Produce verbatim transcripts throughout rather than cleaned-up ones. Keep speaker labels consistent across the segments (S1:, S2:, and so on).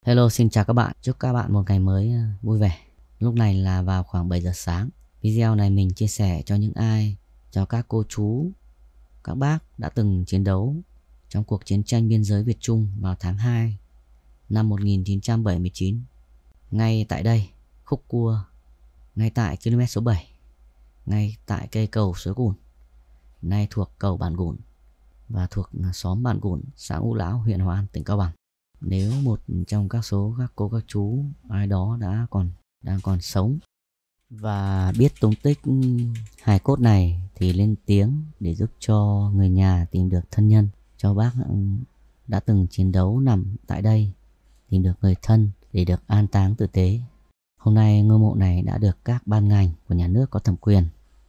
S1: Hello, xin chào các bạn. Chúc các bạn một ngày mới vui vẻ. Lúc này là vào khoảng bảy giờ sáng. Video này mình chia sẻ cho những ai, cho các cô chú, các bác đã từng chiến đấu trong cuộc chiến tranh biên giới Việt Trung vào tháng hai năm một nghìn chín trăm bảy mươi chín. Ngay tại đây, khúc cua, ngay tại km số bảy, ngay tại cây cầu Suối Gùn, nay thuộc cầu Bản Gùn và thuộc xóm Bản Gùn, xã Ngũ Lão, huyện Hòa An, tỉnh Cao Bằng. Nếu một trong các số các cô các chú ai đó đã còn đang còn sống và biết tung tích hài cốt này thì lên tiếng để giúp cho người nhà tìm được thân nhân, cho bác đã từng chiến đấu nằm tại đây tìm được người thân để được an táng tử tế. Hôm nay ngôi mộ này đã được các ban ngành của nhà nước có thẩm quyền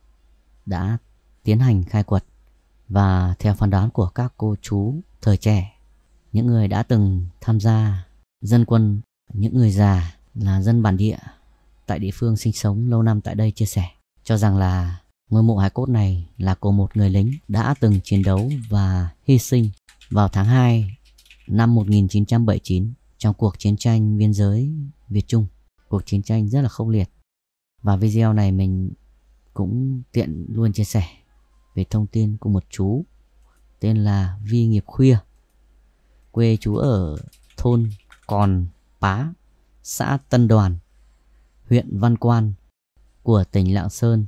S1: đã tiến hành khai quật, và theo phán đoán của các cô chú thời trẻ, những người đã từng tham gia dân quân, những người già là dân bản địa tại địa phương sinh sống lâu năm tại đây chia sẻ cho rằng là ngôi mộ hài cốt này là của một người lính đã từng chiến đấu và hy sinh vào tháng hai năm một nghìn chín trăm bảy mươi chín trong cuộc chiến tranh biên giới Việt Trung. Cuộc chiến tranh rất là khốc liệt. Và video này mình cũng tiện luôn chia sẻ về thông tin của một chú tên là Vi Nghiệp Khuya. Quê chú ở thôn Còn Pá, xã Tân Đoàn, huyện Văn Quan của tỉnh Lạng Sơn,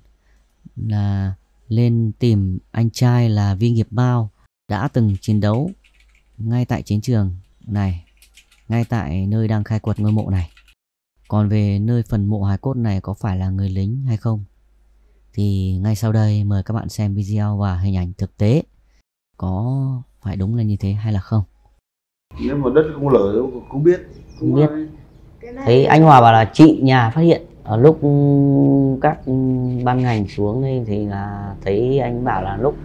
S1: là lên tìm anh trai là Vi Nghiệp Mao đã từng chiến đấu ngay tại chiến trường này, ngay tại nơi đang khai quật ngôi mộ này. Còn về nơi phần mộ hài cốt này có phải là người lính hay không thì ngay sau đây mời các bạn xem video và hình ảnh thực tế có phải đúng là như thế hay là không.
S2: Nếu mà đất không lở cũng biết.
S1: Không biết. Thấy anh Hòa bảo là chị nhà phát hiện ở lúc các ban ngành xuống đây thì là thấy anh bảo là lúc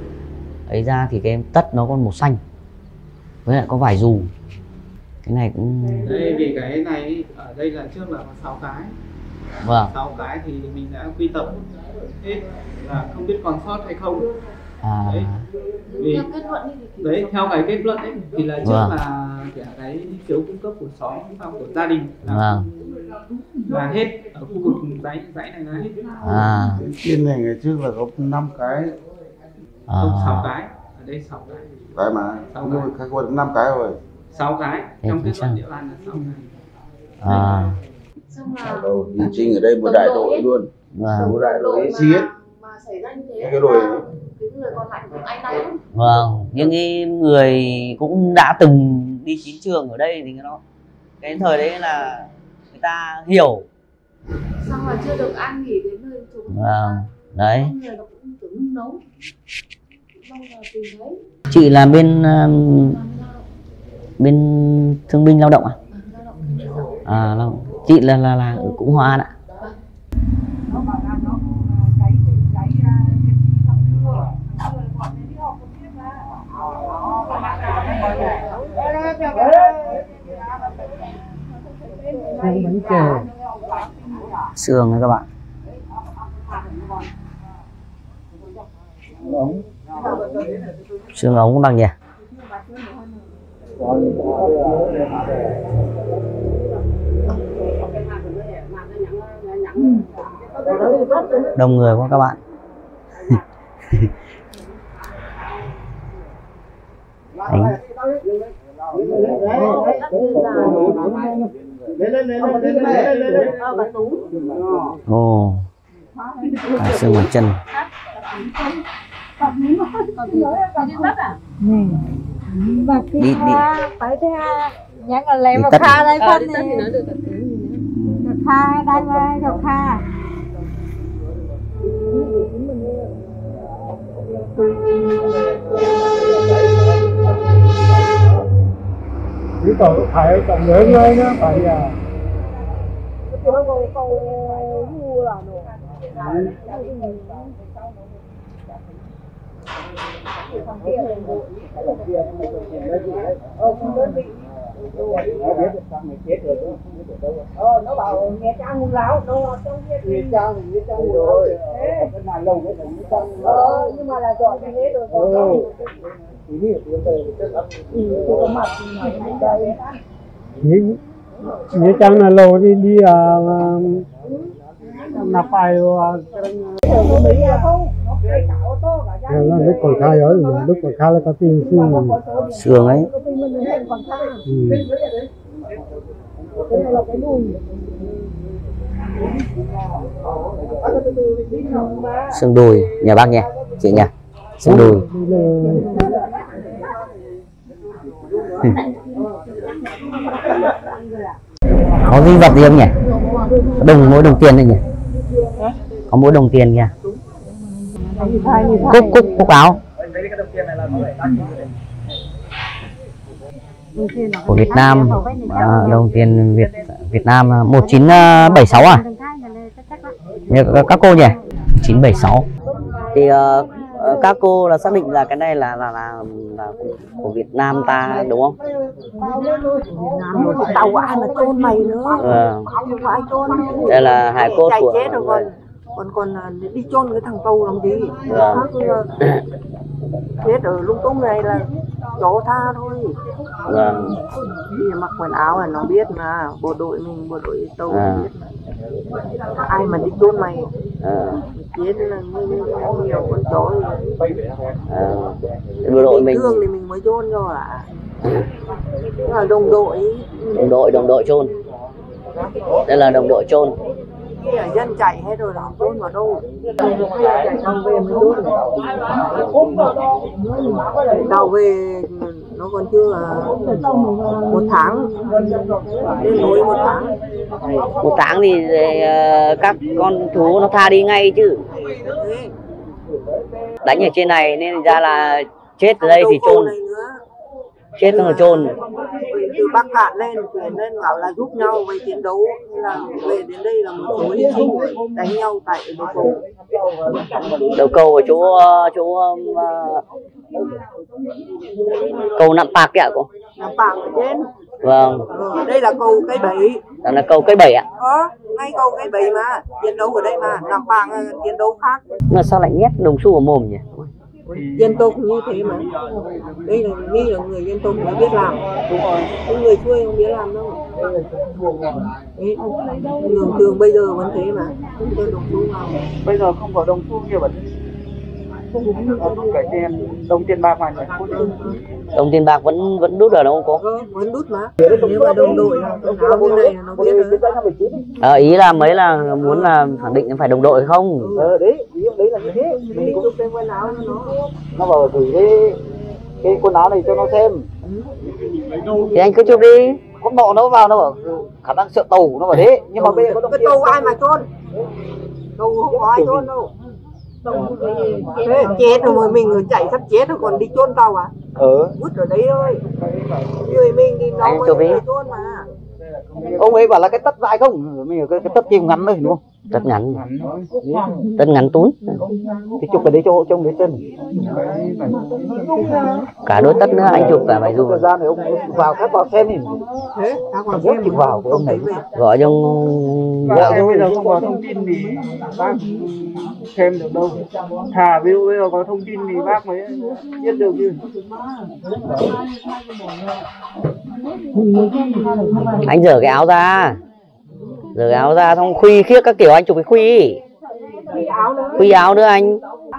S1: ấy ra thì cái tất nó còn màu xanh với lại có vải dù. Cái này cũng
S3: đây, vì cái này ở đây là trước là có sáu cái.
S1: Vâng.
S3: sáu cái thì mình đã quy tập hết, là không biết còn sót hay không.
S1: À.
S3: Đấy. Vì, đấy theo cái kết luận ấy thì là trước
S1: vâng.
S3: là cả cái phiếu cung cấp của xóm và của gia đình là,
S1: vâng.
S3: là hết ở khu vực dãy dãy này là hết.
S1: À.
S2: Trên này ngày trước là có năm cái.
S3: Không, à. sáu cái. Ở đây sáu cái.
S2: Cái mà sáu cái. Khai quật năm cái rồi.
S3: sáu cái. Trong kết luận địa bàn là sáu cái.
S1: À.
S2: Đầu đi trình ở đây một đại đội luôn.
S1: Vâng.
S2: Một đại đội xí hết.
S4: Mà xảy ra như thế
S2: cái đội
S4: cái người còn lại của anh này.
S1: Vâng, những cái người cũng đã từng đi chiến trường ở đây thì nó cái thời đấy là người ta hiểu.
S4: Xong là chưa được an nghỉ đến nơi chúng.
S1: Vâng, đấy.
S4: Người nó cũng tưởng nấu. Mong là tìm thấy.
S1: Chị là bên uh, bên thương binh lao động à? À, lao động. Chị là là là ở cũng Hòa An ạ.
S5: Bánh chè
S1: Sườn này các bạn. Sườn ống cũng đang nhỉ. Đông người quá các bạn. Đấy. Ồ, à, xương bàn chân.
S5: và
S1: Đi đi.
S5: phải thế nhắc là lấy một kha đây phân này. Được kha đây với được kha.
S6: Cái cầu phải cộng lớn lên đó phải à.
S5: Cái cầu cầu mua là đồ. Ờ, nó bảo nghe trang ngu láo, nó trong kia thì trang, nghe trang rồi. Cái này lâu cái này trang. Ờ, nhưng mà là dọn cái hết rồi. Ừ. Ý nghĩa của cái cái mặt này đây.
S6: Nghĩa trang là lâu đi đi à nạp phải là lúc còn khai ở lúc còn khai là có tiền xương
S1: Sườn ấy.
S6: ừ.
S1: Xương đùi nhà bác nhỉ, chị nhỉ? Xương đùi. Có di vật gì không nhỉ? Đồng mỗi đồng tiền này nhỉ? Có mỗi đồng tiền kìa. Cúc cúc cúc áo. Của Việt Nam, à, đồng tiền Việt Việt Nam một chín bảy sáu à? Như các cô nhỉ? chín bảy sáu. Thì uh, các cô là xác định là cái này là là là, là của Việt Nam ta đúng không?
S5: Tàu ai mà chôn mày nữa.
S1: Ừ.
S5: Không phải chôn.
S1: Đây là hài cốt của
S5: chết rồi còn còn còn đi chôn cái thằng tù làm gì?
S1: Vâng.
S5: Chết ở lung tung này là chỗ tha thôi.
S1: Vâng.
S5: Đi mặc quần áo là nó biết mà bộ đội mình bộ đội tàu
S1: À.
S5: biết mà. Ai mà đi chôn mày
S1: À.
S5: chết là như nhiều con chó
S1: À. Bộ đội mình
S5: thương thì mình mới chôn cho ạ. Nhưng mà đồng đội
S1: đồng đội đồng đội chôn. Đây là đồng đội chôn.
S5: là dân chạy hết rồi là không chôn vào đâu. Chạy xong về mới chôn. Đào về nó còn chưa một tháng, đến nối một tháng.
S1: Một tháng thì uh, các con thú nó tha đi ngay chứ. Đánh ở trên này nên ra là chết ở đây thì chôn. Chết xong rồi chôn.
S5: Từ Bắc Cạn lên chuyển lên bảo là giúp nhau về chiến đấu, nên là về đến đây là một số hy sinh đánh nhau tại đầu cầu.
S1: Đầu cầu ở chỗ chỗ uh, cầu Nạm Pạc kìa cô.
S5: Nằm bạc ở trên.
S1: Vâng.
S5: Ừ, đây là cầu cây bảy.
S1: Đó là cầu cây bảy ạ.
S5: Ờ, ngay cầu cây bảy mà chiến đấu ở đây mà. Nằm bạc chiến đấu khác.
S1: Nhưng mà sao lại nhét đồng xu vào mồm nhỉ?
S5: Dân tộc như thế mà. Đây là nghi là người dân tộc mới biết làm. Đúng rồi. Những người xuôi không biết làm đâu. Đấy, thường thường bây giờ vẫn thế mà. Không cho đồng xu vào.
S3: Bây giờ không có đồng xu kia vẫn cái tiền đồng tiền bạc mà
S1: Đồng tiền bạc vẫn vẫn đút ở đâu cô?
S5: Ừ, vẫn đút mà. Nếu mà đồng đội là quần áo như này là nó biết rồi.
S1: À, ý là mấy là muốn là khẳng định phải đồng đội không?
S3: ờ đấy ý đấy là như thế.
S5: Mình chụp cái quần áo cho nó.
S3: Nó bảo gửi cái cái quần áo này cho nó xem.
S1: Thì anh cứ chụp đi.
S3: Con nọ nó vào nó bảo khả năng sợ tàu nó bảo thế, nhưng mà bây giờ có đồng
S5: cái
S3: tiền
S5: tàu ai mà chôn? Tàu không có ai chôn đâu. Thế chết rồi mà mình chạy sắp chết rồi còn đi chôn tàu à?
S3: ừ.
S5: Vứt ở đấy thôi. Người mình thì nó
S1: Anh chụp đi.
S5: chôn mà.
S3: Ông ấy bảo là cái tất dài không, mình cái, cái tất kim ngắn thôi đúng không?
S1: Tất ngắn. Tất ngắn túi.
S3: Thì chụp cái đấy cho trông đấy chân.
S1: Cả đôi tất nữa anh chụp cả bài dù.
S3: Thời gian này ông vào khác vào xem thì
S5: Thế các bạn
S3: rất chụp vào của ông này.
S1: Gọi cho
S3: Dạ, bây giờ không có thông tin thì bác xem được đâu. Thà ví dụ bây giờ có thông tin thì bác mới biết được chứ.
S1: anh dở cái áo ra. Dở cái áo ra xong khuy khiếc các kiểu anh chụp cái khuy. Khuy áo nữa anh.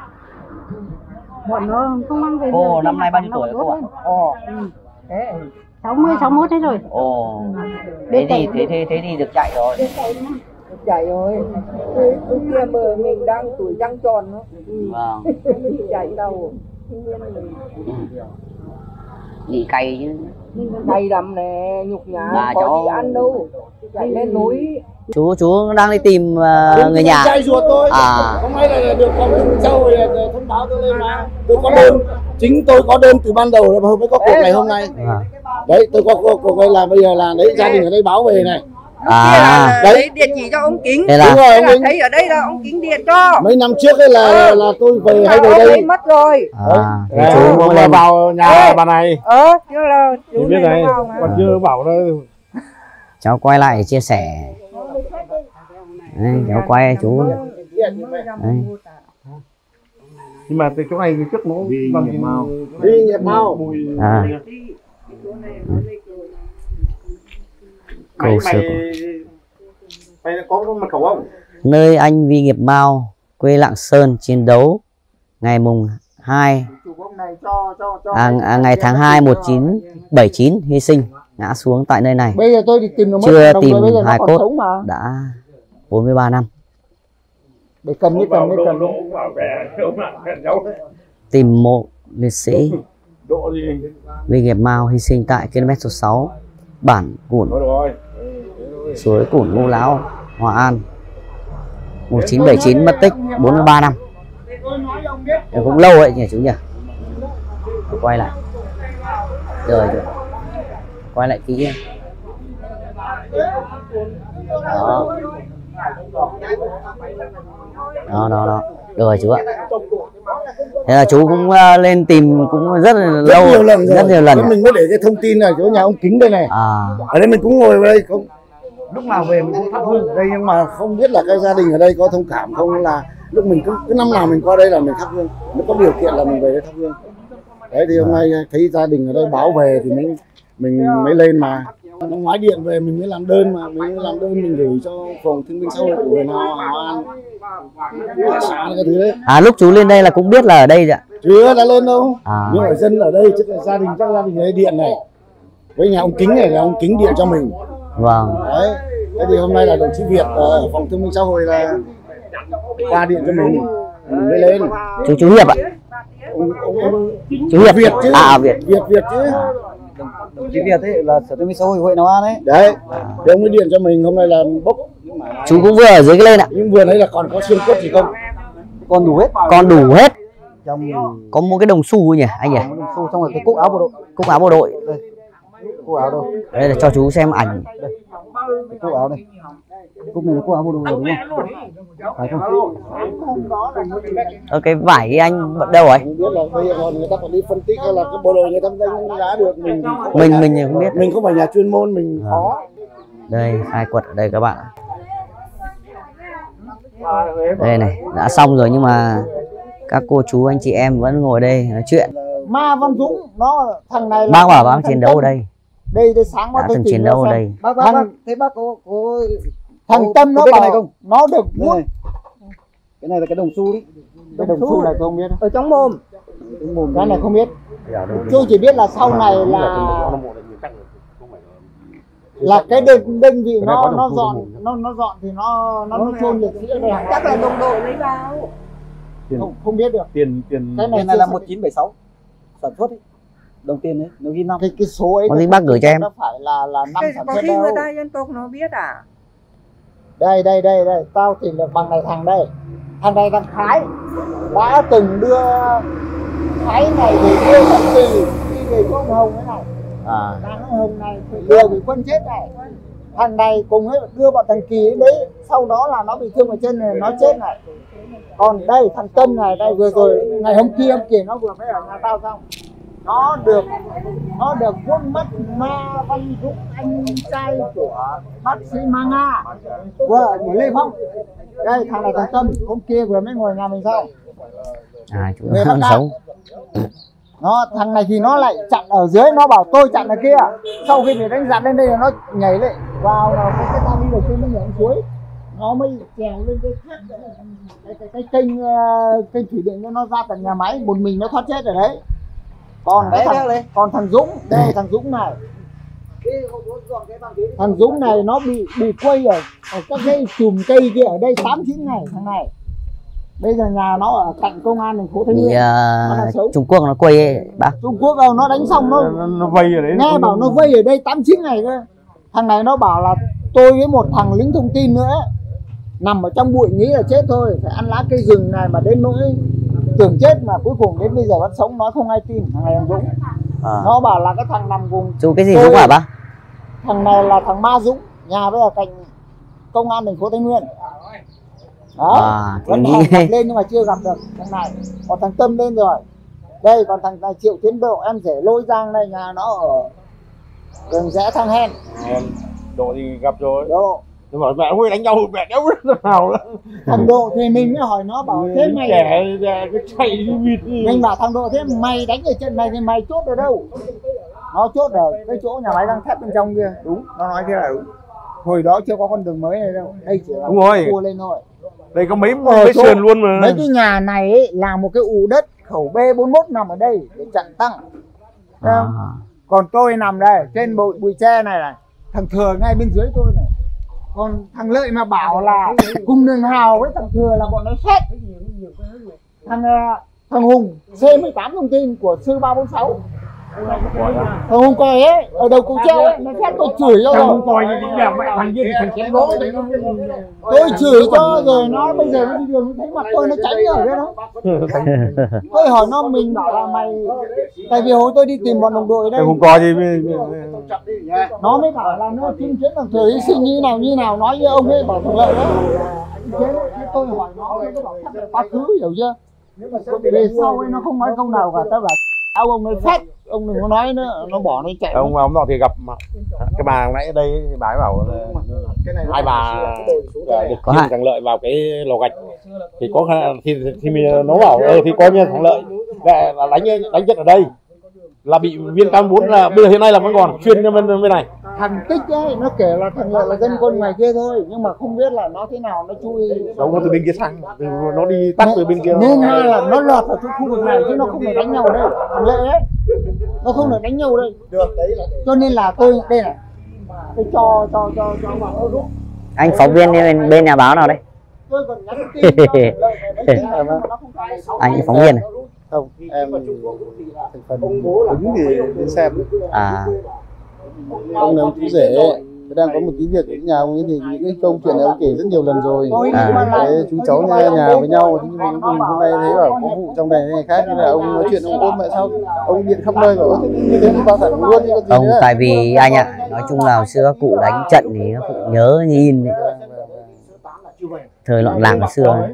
S7: Bọn nó không mang về.
S1: Cô năm nay bao nhiêu tuổi rồi cô ạ?
S7: Ồ. sáu mươi, sáu mươi mốt hết rồi.
S1: Ồ. Thế thì thế thế thế thì được chạy rồi.
S5: Chạy rồi. Cái kia mà mình đang tuổi trăng tròn đó.
S1: Vâng.
S5: Chạy đâu.
S1: Đi cay chứ.
S5: Cay lắm nè, nhục nhã,
S1: Bà
S5: có
S1: cháu-
S5: gì ăn đâu. Chạy lên núi.
S1: Chú chú đang đi tìm uh, người nhà.
S8: Chạy ruột tôi.
S1: À.
S8: Hôm nay là được phòng thương châu rồi thông báo tôi lên mà. Tôi có đơn, chính tôi có đơn từ ban đầu rồi mà mới có cuộc ngày hôm nay.
S1: À.
S8: Đấy, tôi có cuộc cuộc đây là bây giờ là đấy gia đình ở đây báo về này.
S1: À.
S5: Đấy, địa chỉ cho ông Kính.
S1: Thế là-
S8: Đúng rồi,
S5: Thế
S8: ông
S5: là
S8: Kính.
S5: thấy ở đây là ông Kính điện cho.
S8: Mấy năm trước ấy là là, là tôi về hay về
S5: Ông ấy
S8: đây.
S5: mất rồi.
S1: À. Thì
S6: Đấy,
S1: chú
S6: muốn
S1: muốn lên.
S6: vào nhà bà này
S5: Ờ, chứ là
S6: thì
S5: chú
S6: biết
S5: này
S6: đấy,
S5: nó vào mà.
S6: còn chưa bảo nó
S1: Cháu quay lại chia sẻ. Đấy, cháu quay chú. Đấy.
S6: nhưng mà từ chỗ này từ trước nó bằng màu
S8: Đi nhập mau.
S1: À. Câu sơ
S8: mày
S1: của
S8: mày có mật khẩu không?
S1: nơi anh Vi Nghiệp Mao, quê Lạng Sơn chiến đấu ngày mùng hai à, à, ngày tháng hai một nghìn chín trăm bảy mươi chín hy sinh ngã xuống tại nơi này.
S8: Bây giờ tôi đi tìm nó mất
S1: Chưa
S8: đồng
S1: tìm
S8: rồi, bây giờ nó
S1: hài
S8: còn
S1: cốt
S8: sống mà.
S1: đã bốn mươi ba năm.
S8: Để cầm đi cầm đi cầm đi.
S1: Tìm mộ liệt sĩ
S8: Độ gì?
S1: Vi Nghiệp Mao hy sinh tại km số sáu bản Củn, suối Củn Ngô Lão, Hòa An, một nghìn chín trăm bảy mươi chín, mất tích bốn mươi ba năm. Đấy, cũng lâu đấy nhỉ chú nhỉ. Quay lại rồi, rồi. Quay lại kỹ em. Đó. Đó đó đó. Được rồi chú ạ. Thế là chú cũng uh, lên tìm cũng rất là
S8: Rất
S1: lâu,
S8: nhiều lần rồi.
S1: rất nhiều lần.
S8: Thế mình mới để cái thông tin này chỗ nhà ông Kính đây này.
S1: À.
S8: Ở đây mình cũng ngồi ở đây không. Lúc nào về mình cũng thắp hương ở đây, nhưng mà không biết là cái gia đình ở đây có thông cảm không, là lúc mình cứ, cứ năm nào mình qua đây là mình thắp hương, nếu có điều kiện là mình về đây thắp hương. Đấy thì hôm nay thấy gia đình ở đây báo về thì mình mình mới lên mà. Nó ngoái điện về mình mới làm đơn, mà mình mới làm đơn mình gửi cho phòng thương binh xã hội của huyện Hòa An, xã cái thứ đấy.
S1: À lúc chú lên đây là cũng biết là ở đây rồi ạ.
S8: Chưa đã lên đâu.
S1: À.
S8: Nhưng ở dân ở đây chắc là gia đình chắc gia đình ở đây điện này với nhà ông Kính này là ông Kính điện cho mình.
S1: Vâng.
S8: Đấy. Thế thì hôm nay là đồng chí Việt ở phòng thương binh xã hội là qua điện cho mình, mình mới lên.
S1: Chú chú Hiệp ạ.
S8: Ông, ông, ông,
S1: Chú Hiệp
S8: Việt chứ.
S1: À Việt.
S8: Việt Việt chứ.
S3: Đồng chí Việt ấy là sở thương binh xã hội huyện Hòa An ấy.
S8: Đấy. Thì ông mới điện cho mình hôm nay là bốc.
S1: Chú cũng vừa ở dưới cái lên ạ.
S8: Nhưng vừa nãy là còn có xương cốt gì không?
S3: Còn đủ hết.
S1: Còn đủ hết.
S3: Trong
S1: Có một cái đồng xu nhỉ anh nhỉ?
S3: đồng xu, xong rồi cái cúc áo bộ đội.
S1: Cúc áo bộ đội.
S3: Đây. Cúc áo đâu?
S1: Đây là cho chú xem ảnh.
S3: Đây. Cái cúc áo này. Cúc này là cúc áo bộ đội đúng không? Phải không?
S1: Ờ cái vải cái anh bận đâu rồi?
S8: Không biết là bây giờ còn người ta còn đi phân tích hay là cái bộ đội người ta đánh giá được, mình không
S1: Mình
S8: nhà,
S1: mình không biết.
S8: mình không phải nhà chuyên môn, mình khó.
S1: Đây khai quật ở đây các bạn. Đây này đã xong rồi nhưng mà các cô chú anh chị em vẫn ngồi đây nói chuyện.
S8: Ma Văn Dũng nó thằng này là
S1: Bác bảo bác chiến đấu ở đây.
S8: Đây đây sáng
S1: Đã từng chiến đấu ở đây.
S3: Bác bác,
S8: Thằng-
S3: bác thế bác có có
S8: thằng
S3: có-
S8: Tâm
S3: có
S8: nó
S3: biết cái
S8: bảo
S3: này không?
S8: nó được
S3: Đây
S8: vuốt
S3: này. Cái này là cái đồng xu đấy.
S8: cái đồng xu này tôi không biết đâu.
S5: Ở trong mồm.
S3: Cái mồm
S8: Cái này không biết. Tôi chỉ biết là sau này là là cái đơn đơn vị nó nó dọn nó nó dọn thì nó nó nó chôn liệt sĩ ở đây.
S5: Chắc là đồng đội lấy vào.
S8: Không không biết được.
S3: tiền tiền
S8: Cái này
S3: cái này là
S8: chưa-
S3: một nghìn chín trăm bảy mươi sáu sản xuất ấy. Đồng tiền đấy, nó ghi năm.
S8: Cái cái số ấy
S1: Có gì bác gửi cho em.
S8: nó phải là là năm
S5: Thế
S8: sản
S5: có
S8: xuất
S5: khi
S8: đâu.
S5: người ta dân tộc nó biết à?
S8: Đây đây đây đây, tao tìm được bằng này thằng đây. Thằng này thằng Khái đã từng đưa Khái này về đưa thằng Kỳ đi về chỗ ông Hồng thế này.
S1: À.
S8: Thằng ông Hồng này phải lừa bị quân chết này. Thằng này cùng với đưa bọn thằng Kỳ ấy đấy, sau đó là nó bị thương ở chân này, nó chết này. Còn đây thằng Tân này, đây vừa rồi ngày hôm kia hôm kia nó vừa mới ở nhà tao xong, nó được nó được vuốt mất Ma Văn Dũng, anh trai của bác sĩ Ma Nga, vợ của Lê Phong. Đây thằng này thằng Tâm hôm kia vừa mới ngồi nhà mình xong.
S1: À chú
S8: Người Bắc Cạn.
S1: sống.
S8: Nó thằng này thì nó lại chặn ở dưới, nó bảo tôi chặn ở kia. Sau khi bị đánh giặt lên đây là nó nhảy lên vào là cái cái tao đi đầu tiên nó nhảy xuống suối, nó mới trèo lên cái thác cái cái, cái kênh ờ, kênh thủy điện cho nó ra tận nhà máy, một mình nó thoát chết ở đấy. Còn cái
S3: Đấy,
S8: thằng,
S3: đấy.
S8: còn thằng Dũng đây, thằng Dũng này thằng Dũng này nó bị bị quây ở, ở các cái chùm cây kia ở đây tám chín ngày. Thằng này bây giờ nhà nó ở cạnh công an thành phố Thái
S1: Bị
S8: Nguyên. Nó đang
S1: uh,
S8: sống.
S1: Trung Quốc nó quay ấy, bác.
S8: Trung Quốc đâu nó đánh xong nó
S3: nó, nó vây ở đấy.
S8: nghe bảo nó vây ở đây tám chín ngày cơ. Thằng này nó bảo là tôi với một thằng lính thông tin nữa nằm ở trong bụi nghĩ là chết thôi, phải ăn lá cây rừng này mà đến nỗi tưởng chết mà cuối cùng đến bây giờ vẫn sống, nói không ai tin. Thằng này thằng Dũng
S1: À.
S8: nó bảo là cái thằng nằm cùng
S1: Chú cái gì
S8: tôi-
S1: Dũng hả bác?
S8: thằng này là thằng Ma Dũng, nhà với ở cạnh công an thành phố Thái Nguyên đó.
S1: À, thì
S8: Vẫn
S1: nghĩ-
S8: hẹn gặp lên nhưng mà chưa gặp được thằng này. Còn thằng Tâm lên rồi đây, còn thằng này Triệu Tiến Độ em rể Lôi Giang đây, nhà nó ở đường rẽ Thang Hen.
S3: Độ thì gặp rồi.
S8: Độ
S3: Nhưng mà mẹ ơi đánh nhau mẹ đéo biết nào.
S8: thằng Độ thì mình mới hỏi nó bảo thế mày
S3: trẻ ra cái chạy đi vịt.
S8: mình bảo thằng Độ thế mày đánh ở trận này thì mày chốt ở đâu? Nó chốt ở cái chỗ nhà máy đang thép bên trong kia. Đúng, nó nói thế là đúng. hồi đó chưa có con đường mới này đâu, đây chỉ là
S9: Đúng rồi.
S8: cua lên thôi.
S9: Đây có mấy
S8: Ở
S9: mấy
S8: chỗ-
S9: sườn luôn mà.
S8: Mấy cái nhà này ấy, là một cái ụ đất khẩu B bốn mốt nằm ở đây để chặn tăng. Thấy không?
S1: À.
S8: Còn tôi nằm đây trên bụi, bụi tre này này, thằng Thừa ngay bên dưới tôi này. Còn thằng Lợi mà bảo là cùng đường Hào với thằng Thừa là bọn nó xét. Thằng ờ, thằng Hùng C mười tám thông tin của sư ba bốn sáu. Thằng Hùng coi ấy, ở đầu cầu treo ấy, nó xét tôi chửi cho rồi.
S6: coi như là mẹ thằng kia thằng chém gỗ.
S8: Tôi chửi cho rồi nó bây giờ nó đi đường nó thấy mặt tôi nó tránh rồi đấy đó. Tôi hỏi nó, mình bảo là mày, tại vì hồi tôi đi tìm bọn đồng đội ở đây,
S9: Không có gì.
S8: nó mới bảo là nó chứng kiến thằng Thừa hy sinh như nào như nào, nói với ông ấy bảo thằng Lợi đó. Thế tôi hỏi nó, nó bảo thật là quá khứ, hiểu chưa? Về sau ấy nó không nói câu nào cả, tao bảo ông ông nói phép, ông đừng có nói nữa, nó bỏ nó chạy.
S9: Ông ông nọ thì gặp mà cái bà nãy ở đây bà ấy bảo là hai bà được
S1: Có
S9: khiêng
S1: hại.
S9: thằng Lợi vào cái lò gạch thì có khả năng- thì thì mình nó bảo ờ thì coi như thằng Lợi là là đánh đánh chết ở đây là bị viên cam bốn là bây giờ hiện nay là vẫn còn chuyên bên bên này.
S8: Thằng Tích ấy, nó kể là thằng Lợi là dân quân ngoài kia thôi, nhưng mà không biết là nó thế nào, nó chui.
S9: Đâu nó từ bên kia sang, từ, nó đi tắt từ bên kia.
S8: Nên hay là nó lọt vào trong khu vực này chứ nó không được đánh nhau ở đây. Thằng Lợi ấy, nó không được đánh nhau ở đây. Cho nên là tôi đây này, tôi cho cho cho cho vào rút.
S1: Anh phóng viên bên, bên nhà báo nào đây?
S8: Tôi còn nhắn tin cho Lợi này đánh tin này, nó không phải.
S1: Anh phóng viên này.
S3: Không, em thành phần ứng thì đến xem.
S1: À.
S3: Ông này ông chú rể ấy, đang có một tí việc ở nhà ông ấy thì những cái câu chuyện này ông kể rất nhiều lần rồi.
S1: À.
S3: Đấy, chú cháu nhà, nhà với nhau, nhưng mà cuối cùng hôm nay thấy bảo có vụ trong này này khác, như là ông nói chuyện ông ôm mẹ sao ông điện khắp nơi bảo như thế thì bao thẳng luôn chứ còn gì
S1: Không,
S3: nữa.
S1: tại vì anh ạ, nói chung là hồi xưa các cụ đánh trận thì nó cũng nhớ như in đấy. Thời loạn lạc ngày xưa ấy.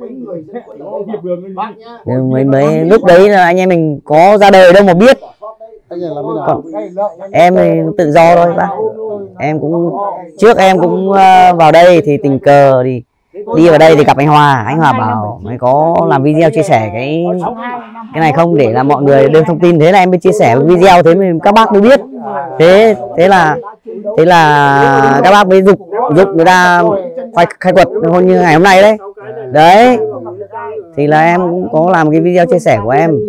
S1: Nhưng mấy mấy lúc đấy là anh em mình có ra đời đâu mà biết.
S3: Anh này làm thế nào?
S1: Còn em thì tự do thôi bác. Em cũng trước em cũng ờ, vào đây thì tình cờ thì đi vào đây thì gặp anh Hòa. Anh Hòa bảo mày có làm video chia sẻ cái cái này không để là mọi người đưa thông tin, thế là em mới chia sẻ video, thế mình các bác mới biết. Thế thế là thế là các bác mới dục dục người ta khai, khai quật như ngày hôm nay đấy. Đấy. Thì là em cũng có làm cái video chia sẻ của em.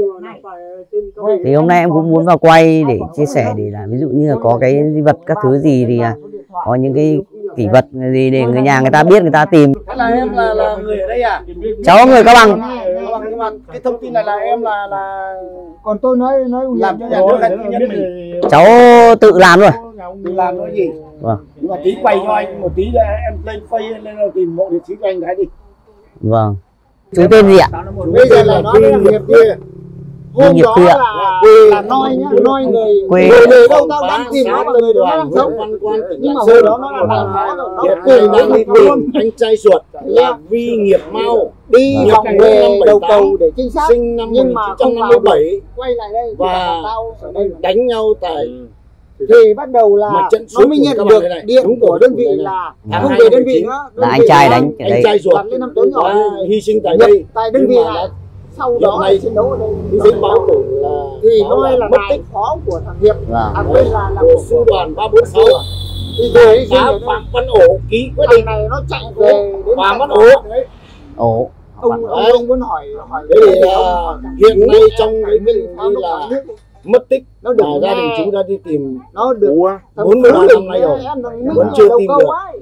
S1: Thì hôm nay em cũng muốn vào quay để chia sẻ, để là ví dụ như là có cái di vật các thứ gì thì là có những cái kỷ vật gì để người nhà người ta biết, người ta tìm.
S3: Thế là em là, là người ở đây à?
S1: Cháu người Cao Bằng.
S3: Nhưng mà cái thông tin này là em là là
S8: Còn tôi nói nói
S3: làm cho nhà nước hay tư nhân mình?
S1: Cháu tự làm rồi.
S3: Tự làm cái gì?
S1: Vâng.
S3: Nhưng mà tí quay cho anh một tí là em lên Facebook lên tìm mộ địa chỉ cho anh cái đi.
S1: Vâng. Chú tên gì ạ?
S8: bây giờ là nói là nghiệp kia. Hôm
S1: Nghiệp
S8: đó
S1: kia ạ.
S8: là là noi nhá, noi người
S1: Quê.
S8: người đời đâu tao đang tìm nó, người đó đang sống. Nhưng mà hồi đó nó là làm khó rồi, nó cười nó đi luôn.
S3: Anh trai ruột là Vi Nghiệp Mau,
S8: Đi vòng về đầu cầu để trinh sát,
S3: sinh năm
S8: nhưng mà không vào được. Quay lại đây
S3: và
S8: tao ở đây
S3: đánh nhau tại
S8: thì bắt đầu là
S3: Mặt trận
S8: nó mới
S3: số
S8: nhận
S3: của các
S8: được
S3: bạn này.
S8: điện
S3: Đúng
S8: của
S3: rồi,
S8: đơn vị
S3: đúng rồi.
S8: là
S3: Tháng
S8: không
S3: hai
S8: về đơn
S3: năm
S8: vị
S3: chín.
S8: nữa.
S1: Là anh trai đánh ở
S3: anh
S1: đây.
S3: trai ruột
S8: Đặt lên năm tấn nhỏ
S3: đã hy sinh tại
S8: nhập
S3: đây.
S8: tại đơn vị
S3: Nhưng mà
S8: này. Sau
S3: hiện
S8: đó
S3: nay
S8: chiến đấu ở đây
S3: Hy sinh báo tử là
S8: thì
S3: báo
S8: noi là
S3: mất
S8: đại
S3: tích
S8: phó của thằng Hiệp,
S1: Vâng.
S8: à quên là là
S3: của sư đoàn ba bốn sáu.
S8: thì về hy sinh
S3: Đã
S8: ở đây.
S3: Phạm Văn Ổ ký quyết
S8: Thằng
S3: định
S8: này nó chạy về đến
S3: và
S8: cạnh
S3: mất
S8: đó.
S3: ổ.
S1: Ồ.
S8: ông ông, ông muốn hỏi hỏi
S3: Thế thì
S8: ông
S3: à,
S8: hỏi thằng
S3: hiện
S8: Hiệp
S3: nay
S8: đi,
S3: trong cái
S8: mình
S3: việc
S8: nó
S3: như
S8: lúc
S3: là
S8: hỏi nước
S3: mất tích
S8: nó được
S3: là gia đình
S8: nghe.
S3: chúng ta đi tìm
S8: nó được
S3: Ủa, bốn mươi ba năm nay rồi
S8: em thằng
S3: vẫn
S8: Minh
S3: chưa
S8: đầu
S3: tìm
S8: câu
S3: được.
S8: ấy.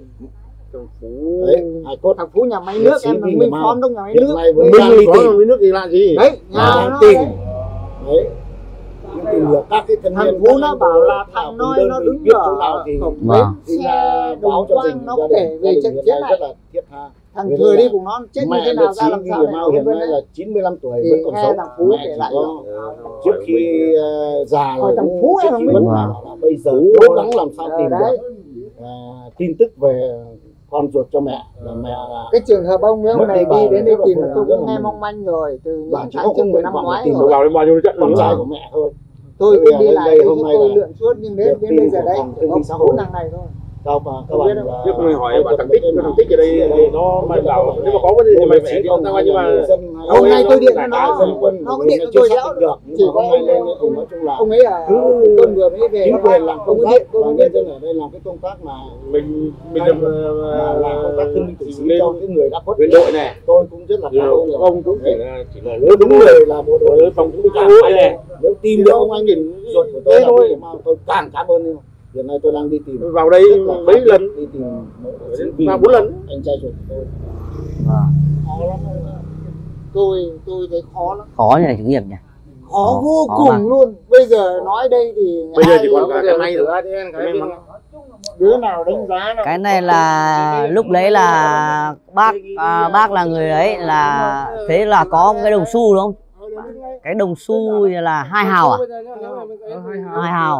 S3: Đấy, hải cốt
S8: Thằng Phú nhà máy
S3: liệt
S8: nước
S3: sĩ
S8: em
S3: Vi
S8: thằng
S3: Nghiệp
S8: Minh
S3: Mau.
S8: Phón trong nhà máy
S3: Hiện
S8: nước
S3: nay vẫn
S8: Bây
S3: đang
S8: giờ
S3: đi
S8: có
S3: tìm
S8: nước thì làm gì đấy nhà
S3: đang
S8: nó
S3: tìm
S8: đấy.
S3: đấy tìm được các cái thân
S8: Thằng
S3: nhân
S8: Phú
S3: các
S8: nó
S3: anh
S8: bảo
S3: bộ
S8: là
S3: nào
S8: thằng
S3: cùng
S8: Noi
S3: đơn
S8: nó
S3: vị
S8: đứng
S3: biết
S8: ở
S3: chỗ nào thì
S8: cổng
S1: Vâng.
S8: bến
S3: thì
S8: xe
S3: là
S8: đồng
S3: báo cho
S8: quang
S3: mình
S8: nó
S3: gia
S8: kể
S3: đình
S8: về
S3: gia
S8: trận
S3: đình
S8: chiến
S3: hiện nay
S8: này
S3: rất là thiết tha.
S8: thằng
S3: Thế
S8: Thừa
S3: nên
S8: đi
S3: là
S8: cùng nó chết như
S3: mẹ
S8: thế
S3: liệt
S8: nào
S3: sĩ
S8: ra làm
S3: Vi
S8: sao
S3: Nghiệp
S8: để
S3: Mau
S8: nó
S3: hiện
S8: quên
S3: nay
S8: đấy.
S3: là chín mươi lăm tuổi
S8: Thì
S3: vẫn còn
S8: nghe
S3: sống.
S8: thằng Phú
S3: Mẹ
S8: kể
S3: chỉ
S8: lại
S3: có trước khi uh, già
S8: Hỏi
S3: rồi
S8: thằng
S3: cũng
S8: Phú hay
S3: trước
S8: thằng
S3: khi
S8: Minh?
S3: vẫn
S1: Vâng.
S3: bảo là bây giờ cố gắng làm sao tìm
S8: đấy.
S3: được à, tin tức về con ruột cho mẹ là mẹ là
S8: Cái trường hợp ông ấy,
S3: Mất
S8: ông này
S3: đi bà
S8: đi đến đây
S3: rất là
S8: tìm
S3: buồn,
S8: tôi
S3: rất
S8: cũng
S3: là
S8: nghe
S3: buồn.
S8: mong manh rồi từ
S3: bà
S8: những
S3: chỉ
S8: tháng
S3: có
S8: trước
S3: không
S8: từ
S3: nguyện
S8: năm
S3: vọng là
S8: ngoái
S3: tìm
S8: rồi.
S3: được bao nhiêu con trai của mẹ thôi.
S8: Tôi
S3: Bây
S8: cũng
S3: giờ
S8: đi
S3: lên
S8: lại
S3: đây
S8: đây
S3: hôm
S8: chứ
S3: nay
S8: tôi
S3: là
S8: lượn suốt nhưng đến
S3: được
S8: đến
S3: tin
S8: bây giờ
S3: của
S8: đây
S3: phòng
S8: chỉ
S3: thương
S8: có
S3: binh xã
S8: bốn
S3: hội.
S8: thằng này thôi.
S10: Sao mà các bạn là
S9: trước mình hỏi bạn thằng tích thằng tích ở đây thì nó mày bảo nếu mà có vấn đề thì mày phải đi ông ta nhưng mà
S8: hôm nay tôi điện cho nó
S10: quân
S8: nó có điện cho tôi giáo
S10: được
S8: chỉ có
S10: hôm nay lên ông nói chung là
S8: ông ấy là tôi vừa mới về
S10: chính quyền làm công tác
S8: tôi
S10: và
S8: mới
S10: nhân
S8: biết
S10: dân ở đây làm cái công tác mà
S9: mình mình
S10: làm công tác thương minh tự xử cho cái người đã khuất
S9: quyền đội này
S10: tôi cũng rất là cảm ơn
S9: ông cũng chỉ là chỉ là
S10: nếu đúng người là bộ đội
S9: phòng cũng
S10: cảm ơn này nếu tìm được ông anh nhìn ruột của tôi thôi mà tôi càng cảm ơn luôn. Hiện nay tôi đang đi tìm
S9: vào đây mấy lần
S10: đi tìm
S9: vào bốn lần
S10: anh trai ruột của tôi.
S8: khó lắm tôi tôi thấy khó lắm
S1: Khó như này trực nghiệp nhỉ.
S8: khó vô
S1: khó
S8: cùng
S1: mà.
S8: luôn. Bây giờ nói đây thì
S9: bây giờ
S8: ai-
S9: chỉ còn cái may rồi
S8: đứa nào đánh giá nào
S1: Cái này là lúc đấy là bác à, bác là người đấy là thế là có một cái đồng xu đúng không? Cái đồng xu là hai hào à? Hai hào.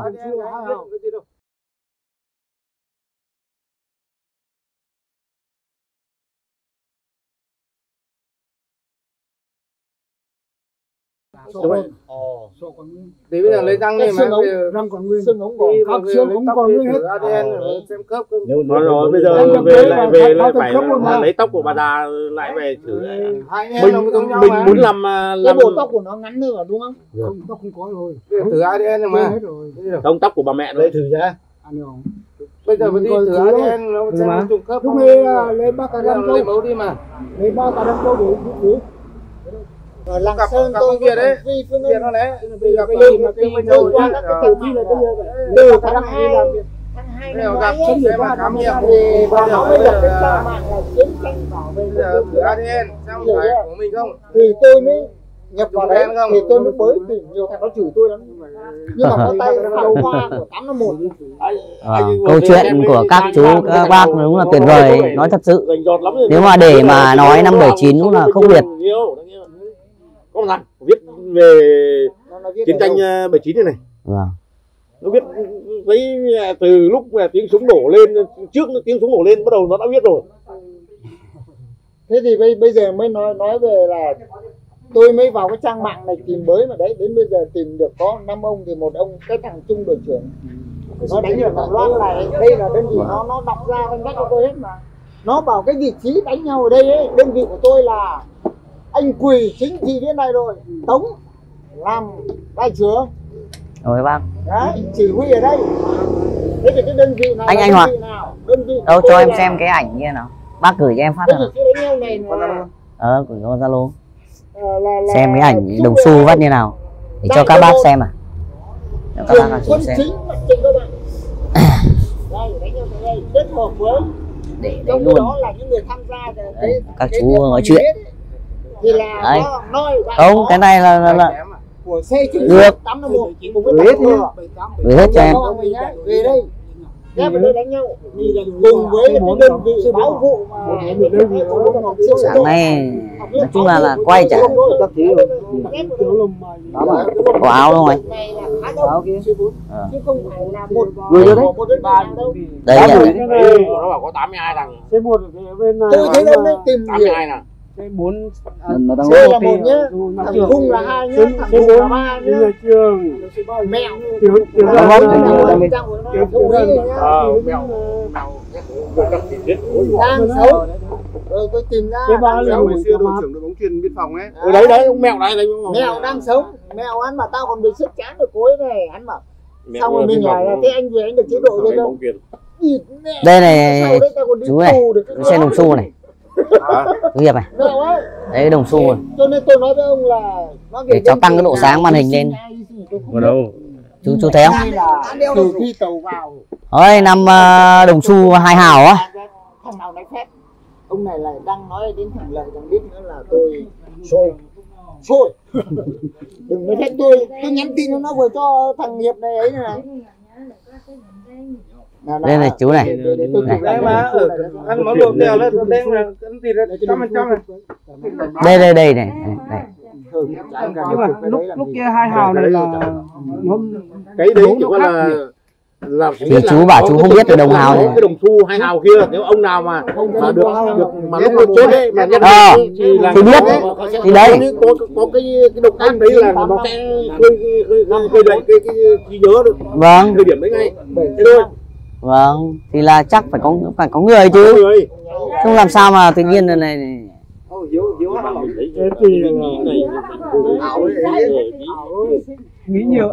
S10: Đúng rồi.
S3: Thì bây giờ lấy răng đi mà
S8: xương ống
S3: bây giờ
S8: răng còn nguyên xương ống còn
S3: đi
S8: các
S3: mà
S8: xương
S3: lấy
S8: ống
S3: tóc
S8: còn
S3: đi
S8: nguyên hết
S3: thử a đê en rồi xem khớp cơ.
S10: Nếu
S9: nói rồi bây
S8: Anh
S9: giờ
S8: cầm
S9: về
S8: lấy
S9: lại
S8: mà
S9: về
S8: tháo
S9: lại
S8: tháo
S9: phải
S8: khớp luôn mà.
S9: lấy tóc của bà già lại về thử
S3: Hai anh em
S9: mình
S3: nó giống nhau
S9: mình
S3: mà.
S9: muốn làm
S8: cái
S9: làm
S8: bộ tóc của nó ngắn nữa đúng không?
S6: Không, tóc không có rồi.
S3: Bây giờ thử a đê en rồi
S6: Quên
S3: mà.
S6: hết rồi.
S9: không tóc của bà mẹ
S10: lấy
S9: đấy
S10: thử ra
S6: Anh không?
S3: Bây giờ mới đi
S6: Coi
S3: thử
S6: thử
S3: a đê
S6: thôi.
S3: en nó
S6: Ừ
S3: xem
S6: mà.
S3: nó trùng khớp
S6: Lúc
S3: không.
S6: này là lên bác cả
S3: Bây giờ
S6: đâm
S3: lấy
S6: câu.
S3: mẫu đi mà.
S6: Lên bác cả đâm câu để để để.
S8: Ở Lạng
S3: Cặp-
S8: Sơn
S3: cặp
S8: tôi
S3: con kia đấy.
S8: Vi Phương
S3: Kia
S8: Ân
S3: nó đấy.
S6: Bây giờ
S3: Bây
S6: bây
S3: giờ
S6: giờ
S3: cái mình
S8: tôi
S3: đâu
S8: qua các cái tiểu thi là bây giờ từ tháng hai tháng hai
S3: Bây
S8: năm
S3: giờ gặp
S8: ngoái ấy,
S3: xem mà khám nghiệm
S8: thì bà nó mới
S3: bây
S8: lập cái
S3: giờ
S8: trang mạng là chiến tranh bảo vệ
S3: bây giờ thử a đê en xem phải của mình không.
S8: thì tôi mới nhập vào đấy
S3: Đen không?
S8: thì tôi mới bới thì nhiều thằng nó chửi tôi lắm nhưng mà có tay pháo hoa của tám năm một
S1: Vâng, câu chuyện của các chú các bác đúng là tuyệt vời, nói thật sự. Nếu mà để mà nói năm bảy chín cũng là không biệt.
S9: có một thằng viết về chiến tranh bảy chín này này
S1: Vâng.
S9: nó viết với từ lúc mà tiếng súng nổ lên trước tiếng súng nổ lên bắt đầu nó đã viết rồi.
S8: thế thì bây bây giờ mới nói nói về là tôi mới vào cái trang mạng này tìm bới mà đấy đến bây giờ tìm được có năm ông thì một ông cái thằng trung đội trưởng nó đánh được thằng Loan này đây là đơn vị nó nó đọc ra danh sách cho tôi hết mà nó bảo cái vị trí đánh nhau ở đây ấy đơn vị của tôi là anh Quỳ chính trị viên này rồi Tống làm đại trưởng
S1: Rồi bác.
S8: đấy chỉ huy ở đây thế thì cái đơn vị nào
S1: Anh-
S8: là
S1: anh
S8: đơn
S1: Hoàng.
S8: vị nào đơn vị của
S1: Đâu
S8: tôi
S1: cho em
S8: là-
S1: xem cái ảnh kia nào. Bác gửi cho em phát
S8: cái
S1: nào.
S8: vị trí đánh nhau này là,
S1: Ờ, gửi cho Zalo.
S8: là, là, là
S1: Xem cái ảnh
S8: trung
S1: đồng
S8: đội
S1: xu
S8: hai,
S1: vắt như nào để cho
S8: đại
S1: các
S8: đội
S1: bác
S8: một,
S1: xem à. Cho các
S8: trường
S1: bác
S8: quân
S1: xem.
S8: chính mặt trận các bạn đây đánh nhau tại đây kết hợp với
S1: Để đấy
S8: trong
S1: luôn.
S8: đó là những người tham gia cái,
S1: Đấy,
S8: cái,
S1: các
S8: cái
S1: chú
S8: việc
S1: nói
S8: mà
S1: chuyện.
S8: biết ấy, thì là
S1: Đấy.
S8: nó nói đại
S1: Không,
S8: phó
S1: cái này là, là, là
S8: của xe chính
S1: được.
S8: tám năm một cùng với
S1: Gửi hết
S8: tám
S1: nhá.
S8: năm
S1: gửi hết cho em.
S8: một mình nhá về đây ghép vào đây đánh nhau cùng với cái đơn vị báo vụ mà
S1: Sáng nay nói chung là là quay chả có áo đúng không anh?
S8: áo kia
S1: Ờ.
S8: chứ không phải là một
S1: Gửi vô đấy.
S8: một đơn vị nào đâu
S1: Đây
S6: Tám
S1: nhỉ?
S6: mươi cái này.
S9: Nó bảo có tám mươi hai thằng.
S6: Cái một cái bên này.
S8: tôi thấy ông ấy tìm
S9: tám mươi
S8: hiểu
S9: hai thằng.
S6: Cái bốn.
S8: C là một nhá thằng Hùng là hai nhá thằng Hùng là ba nhá
S6: Nhà trường.
S8: mẹo
S6: Tiểu tiểu
S8: Là
S6: ra
S8: một
S6: là
S8: thằng
S6: là
S8: Hùng trang của nó là Hùng ấy nhá.
S9: Ờ mèo mèo người các chỉ biết.
S8: đang xấu rồi tôi tìm ra
S6: cái ba
S8: đang
S6: là
S8: xấu.
S6: ngày xưa đội trưởng
S2: đội bóng chuyền biên phòng ấy.
S9: Ừ, đấy đấy ông mèo này đấy.
S8: Mèo đang sống mèo ăn mà tao còn bị sức chán được cối này ăn mà xong rồi mình hỏi là thế anh về anh được chế độ rồi không
S1: Đây này
S8: sau đấy tao còn đi
S1: chú này,
S8: tù được cái
S1: xem đồng xu này. Chú Hiệp này.
S8: mèo ấy
S1: Đấy cái đồng xu rồi.
S8: cho nên tôi nói với ông là nó
S1: Để cháu tăng cái độ sáng màn hình lên.
S9: Ở đâu?
S1: Chú chú thấy không?
S8: Đây là từ khi tàu vào
S1: Ôi năm uh, đồng xu hai hào á.
S8: thằng nào nói phép ông này lại đang nói đến thằng lợi thằng biết nữa là tôi sôi sôi đừng nói phép tôi tôi nhắn tin cho nó vừa cho thằng Hiệp này ấy này nào,
S1: Đây này chú này.
S8: để, để tôi
S1: Này.
S8: chụp
S3: Đấy
S8: lại
S3: mà
S8: cái
S3: ở
S8: này.
S3: ăn món đồ tèo lên đen là ăn thịt là trăm phần trăm này.
S1: Đây đây đây này. Đây.
S8: Ừ, anh cả
S6: Nhưng mà
S8: chụp cái
S6: lúc
S8: đấy làm
S6: lúc
S8: gì?
S6: kia hai hào này là nó
S9: Cái đấy chỉ có là là
S1: Thì chú bảo chú không biết được đồng hào
S9: này.
S1: này.
S9: Cái đồng xu hai hào kia nếu ông nào mà mà được được mà lúc nó chết đấy mà nhân
S1: Ờ,
S9: thì là
S1: thì biết đấy. Thì đấy.
S9: có có cái cái động tác đấy là nó sẽ khơi khơi khơi dậy cái cái trí nhớ được
S1: Vâng.
S9: thời điểm đấy ngay thế thôi.
S1: Vâng, thì là chắc phải có phải có người chứ. Không làm sao mà tự nhiên là này, này.
S3: Nghĩ nhiều.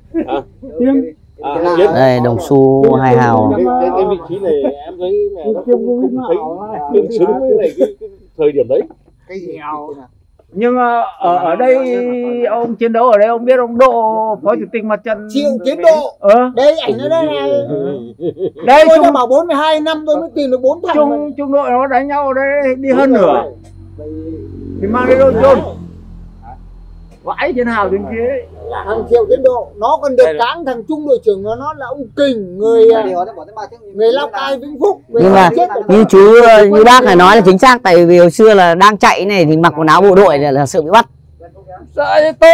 S1: Đây đồng xu hai hào.
S9: Cái, cái vị trí này em thấy nó không, không thấy tương xứng với này cái, cái thời điểm đấy.
S8: Cái gì
S3: Nhưng ở ở đây ông chiến đấu ở đây ông biết ông Độ phó chủ tịch mặt trận
S8: Triệu Tiến Độ.
S3: Ờ.
S8: Đây ảnh ở đây này.
S3: Đây
S8: tôi
S3: trung,
S8: đã bảo bốn mươi hai năm tôi mới tìm được bốn thằng.
S3: Trung trung đội nó đánh nhau ở đây đi hơn nửa. Thì mang cái đôi chôn. Vãi trên hào trên kia.
S8: Thằng Triệu Tiến Độ nó còn được cáng thằng trung đội trưởng của nó là ông Kình, người người Lào Cai Vĩnh Phúc.
S1: Nhưng mà như chú như bác này nói là chính xác, tại vì hồi xưa là đang chạy này thì mặc quần áo bộ đội là, là sợ bị bắt.
S3: Sợ tôi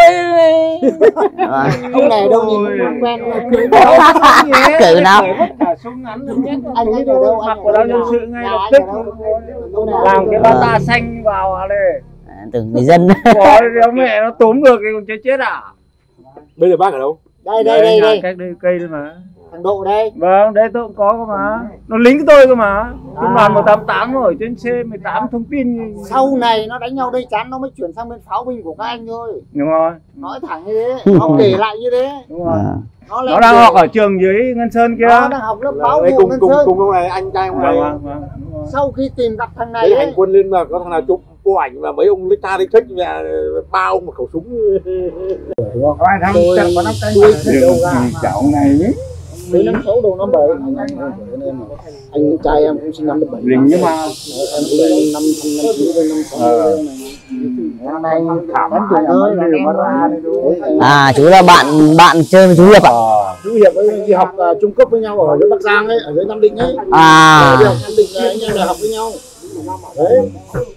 S8: ông này đâu nhìn không quen
S1: cử nào
S3: anh ấy đâu mặc quần áo nhân sự ngay lập tức làm cái bát ta xanh vào đây.
S1: Tưởng người dân.
S3: Có đéo mẹ nó túm được thì còn chết chết à.
S9: Bây giờ bác ở đâu?
S8: Đây đây đây đây.
S3: Cách đây cây đây mà.
S8: Thằng Độ đây.
S3: Vâng, đây tôi cũng có cơ mà. Nó lính của tôi cơ mà. Trung đoàn một tám tám rồi, trên C mười tám thông tin.
S8: Sau này nó đánh nhau đây chán nó mới chuyển sang bên pháo binh của các anh thôi.
S3: Đúng rồi.
S8: Nói thẳng như thế, nó kể lại như thế.
S3: Đúng rồi.
S8: Nó,
S3: nó đang học ở trường dưới Ngân Sơn kia.
S8: Nó đang học lớp báo vụ Ngân
S9: cùng,
S8: Sơn.
S9: Cùng ông này, anh trai ông này.
S3: Vâng, vâng, vâng.
S8: Sau khi tìm gặp thằng này
S9: đấy,
S8: ấy,
S9: hành quân lên mà có thằng nào chụp bộ ảnh và mấy ông lấy ta lấy thích và bao một khẩu súng.
S3: Có ai thăm chẳng có năm tay đâu ra. Cháu này nhé.
S8: Từ năm sáu đầu năm bảy. Anh trai em cũng sinh năm bảy.
S3: Rình nhưng mà
S8: em cũng lên năm năm chín lên năm sáu. Năm nay thảm lắm tuổi ơi là em ra.
S1: À chú là bạn bạn chơi với chú Hiệp ạ?
S10: Chú Hiệp ấy đi học uh, trung cấp với nhau ở dưới Bắc Giang ấy, ở dưới Nam Định ấy.
S1: À.
S10: Đi học Nam Định là anh em đại học với nhau. Đấy.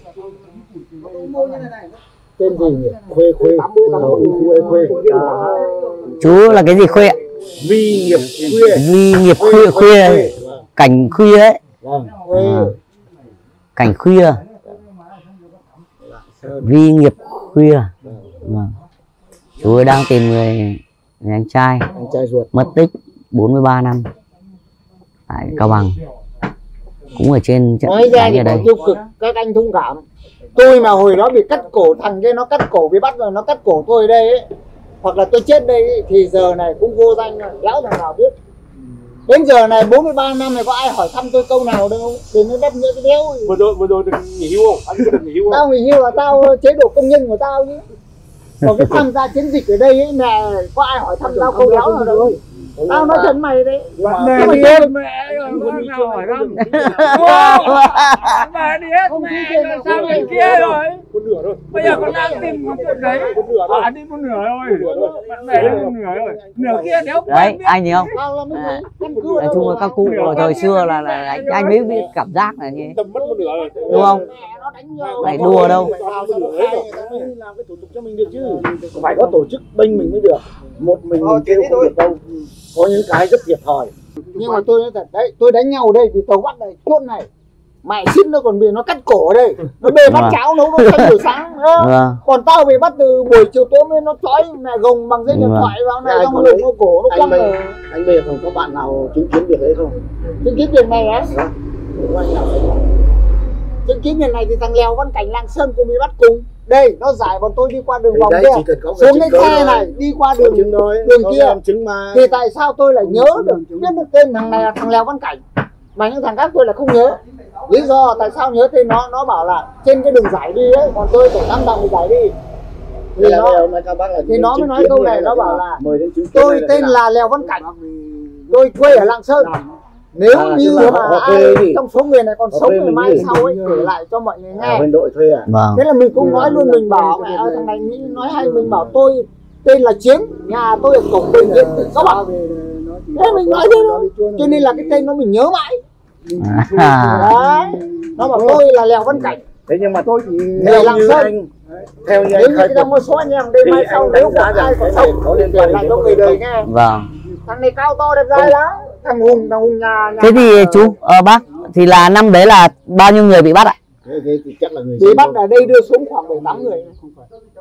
S10: Tên gì nhỉ? Khuê Khuê. Khuê Khuê.
S1: Chú là cái gì Khuê ạ?
S10: Vi nghiệp khuya.
S1: Vi nghiệp khuya khuya. Cảnh khuya ấy.
S10: Vâng.
S1: À. Cảnh khuya. Vi nghiệp khuya. Vâng. Chú ấy đang tìm người, người anh trai.
S10: Anh trai ruột.
S1: Mất tích bốn mươi ba năm tại Cao Bằng. Cũng ở trên trận
S8: nói ra thì
S1: ở đây.
S8: tiêu cực các anh thông cảm. Tôi mà hồi đó bị cắt cổ, thằng kia nó cắt cổ bị bắt rồi nó cắt cổ tôi ở đây ấy, hoặc là tôi chết đây ấy, thì giờ này cũng vô danh rồi, đéo thằng nào biết. Đến giờ này bốn mươi ba năm này có ai hỏi thăm tôi câu nào đâu không? Đến nó đắp nhỡ cái đéo.
S9: Vừa rồi vừa rồi được nghỉ hưu không? Anh có được nghỉ hưu không?
S8: Tao nghỉ hưu là tao chế độ công nhân của tao chứ. Còn cái tham gia chiến dịch ở đây ấy là có ai hỏi thăm tao câu đéo nào đâu. Tao nói thật mày đấy.
S3: Mẹ đi hết mẹ rồi, nào hỏi thăm. Mẹ đi hết mẹ rồi, sang bên kia rồi.
S9: Một nửa thôi.
S3: Bây giờ còn đang tìm một chuyện đấy.
S9: Một nửa thôi.
S3: À đi một nửa thôi. Bạn mẹ đi một nửa rồi. Nửa kia đéo.
S1: Đấy, anh thấy không?
S8: Tao là mấy
S1: À,
S8: căn cứ
S1: nói chung là các cụ ở thời xưa là, là anh, anh mới biết cảm giác là như thế.
S9: Tầm mất một nửa rồi.
S1: Đúng không? Này đùa đâu.
S10: Làm cái thủ tục cho mình được chứ. Phải có tổ chức bênh mình mới được. Một mình mình kêu không được đâu. Có những cái rất thiệt thòi.
S8: Nhưng mà tôi nói thật đấy, tôi đánh nhau ở đây vì tàu bắt này chốt này. Mẹ ship nó còn bị nó cắt cổ ở đây. Nó bê bắt cháo nấu nó xanh buổi sáng.
S1: Vâng.
S8: Còn tao bị bắt từ buổi chiều tối mới nó trói mẹ gồng bằng dây điện
S1: Vâng.
S8: thoại vào này
S10: Ai
S8: xong
S10: có
S8: nó
S10: lấy-
S8: nó cổ nó
S10: Anh
S8: quăng
S10: bây
S8: rồi.
S10: anh bây giờ không có bạn nào chứng kiến việc đấy không?
S8: Chứng kiến việc này á?
S10: Không có anh nào thấy.
S8: Chứng kiến việc này thì thằng Lèo Văn Cảnh Lạng Sơn cũng bị bắt cùng. Đây, nó giải bọn tôi đi qua đường
S10: Thì
S8: vòng
S10: đấy,
S8: kia.
S10: chỉ cần có cái
S8: Xuống cái
S10: chứng cứ
S8: xe
S10: thôi.
S8: này, đi qua
S10: Có
S8: đường
S10: chứng thôi,
S8: đường
S10: có
S8: kia.
S10: làm chứng mà.
S8: Thì tại sao tôi lại nhớ được, biết được tên thằng này là thằng Lèo Văn Cảnh, mà những thằng khác tôi lại không nhớ. Lý do tại sao nhớ tên nó, nó bảo là trên cái đường giải đi ấy, bọn tôi phải năm đồng giải đi. Thì
S10: Thế là bây
S8: nó,
S10: giờ nói các bác là
S8: thì nó mới
S10: chứng
S8: nói
S10: kiến
S8: câu
S10: như
S8: này,
S10: thế
S8: nó
S10: thế
S8: bảo
S10: nào?
S8: là
S10: mời đến chứng kiến
S8: tôi
S10: đây là
S8: tên
S10: thế nào?
S8: là Lèo Văn Cảnh, tôi quê ở Lạng Sơn. Nếu
S10: À,
S8: như
S10: tức là
S8: mà
S10: họ
S8: ai
S10: thuê gì?
S8: trong số người này còn
S10: Họ
S8: sống
S10: thuê
S8: ngày
S10: mình
S8: mai
S10: gì?
S8: sau ấy kể lại cho mọi người
S10: À,
S8: nghe.
S10: bên đội thuê à?
S1: Vâng.
S8: Thế là mình cũng nói luôn, mình bảo mẹ ơi thằng này nghĩ nói hay, mình bảo tôi tên là Chiến, nhà tôi ở cổng bệnh viện tỉnh Cao Bằng. Thế mình nói thế thôi, cho nên là cái tên nó mình nhớ mãi.
S1: À.
S8: Đấy, nó bảo tôi là Lèo Văn Cảnh.
S10: Thế nhưng mà tôi chỉ
S8: Người
S10: theo
S8: Lạng
S10: như
S8: Sơn.
S10: anh theo như
S8: Nếu
S10: anh
S8: như
S10: khai
S8: trong một số anh em đây
S10: thì
S8: mai
S10: anh
S8: sau
S10: đánh
S8: nếu
S10: giá
S8: có
S10: rằng
S8: ai còn
S10: cái
S8: sống
S10: này có liên
S8: kể
S10: quan
S8: lại
S10: đến
S8: cho
S10: cái
S8: người đời
S10: công
S8: nghe.
S1: Vâng.
S8: Thằng này cao to đẹp trai lắm, thằng Hùng, thằng Hùng nhà, nhà
S1: Thế thì chú, ờ, bác, thì là năm đấy là bao nhiêu người bị bắt ạ?
S10: Thế, thế thì chắc là người
S8: bị
S10: dân
S8: bắt
S10: thôi.
S8: ở đây đưa xuống khoảng bảy tám người.